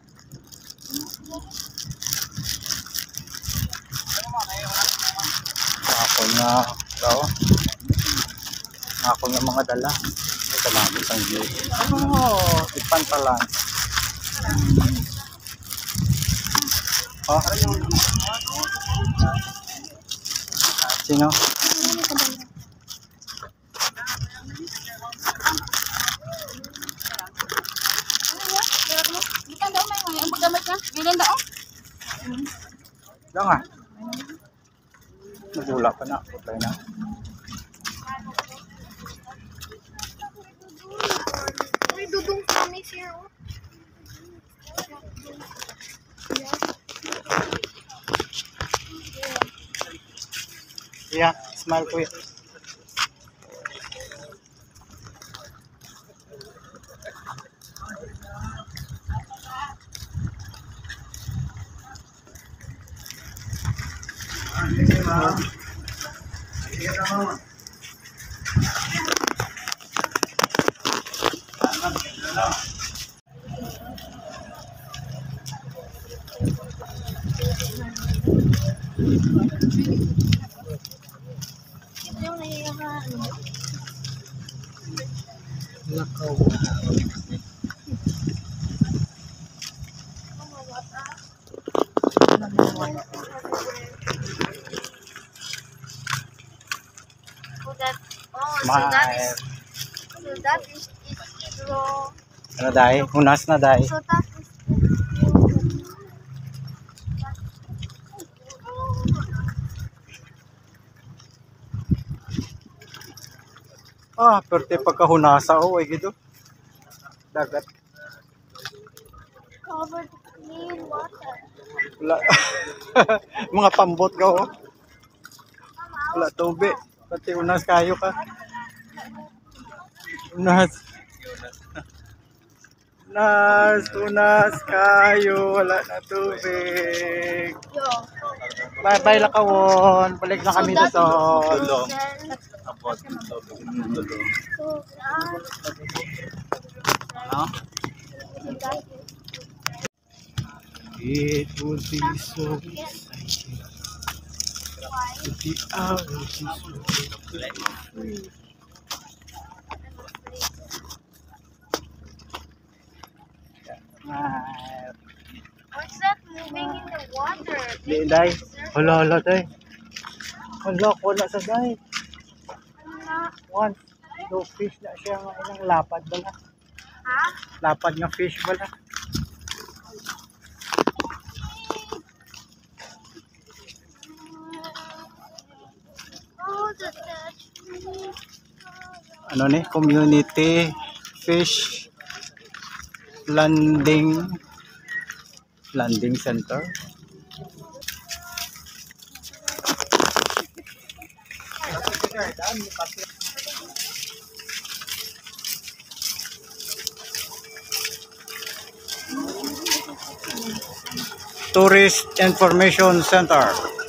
Ako na daw. Ako na mga dala. Ay, salamat ang Diyos. Oh, ipantalan. Oh. Sino? Bukan daw may mga ang gamit niya. Bilin daw. Lang ah. Nagula pa na. Putay na. May dudong promise here. Yeah, smile Kuya. Yung naiyakan. Lakaw. So that, oh, so that is, so that is, is raw. Ano dai? Hunas na dai. So that is, Ah, perte pagkahunasa o ay gido. Dagat. covered clean water. Wala. Mga pambot ka oh. Wala tubig. Pati unas kayo ka. Unas. Unas, unas kayo. Wala na tubig. Yo. Bye bye lakawon. Balik na kami sa Dulong. So that, Ano? It would be so exciting to be out of this world. Smile. what's that moving in the water? Di, day. Hala, hala, day. Hala, wala sa day. One, two fish na siya nga ilang lapad bala. Ha? Lapad nga fish bala. Oh, the that. Ano ni? Community fish landing landing center. Tourist Information Center.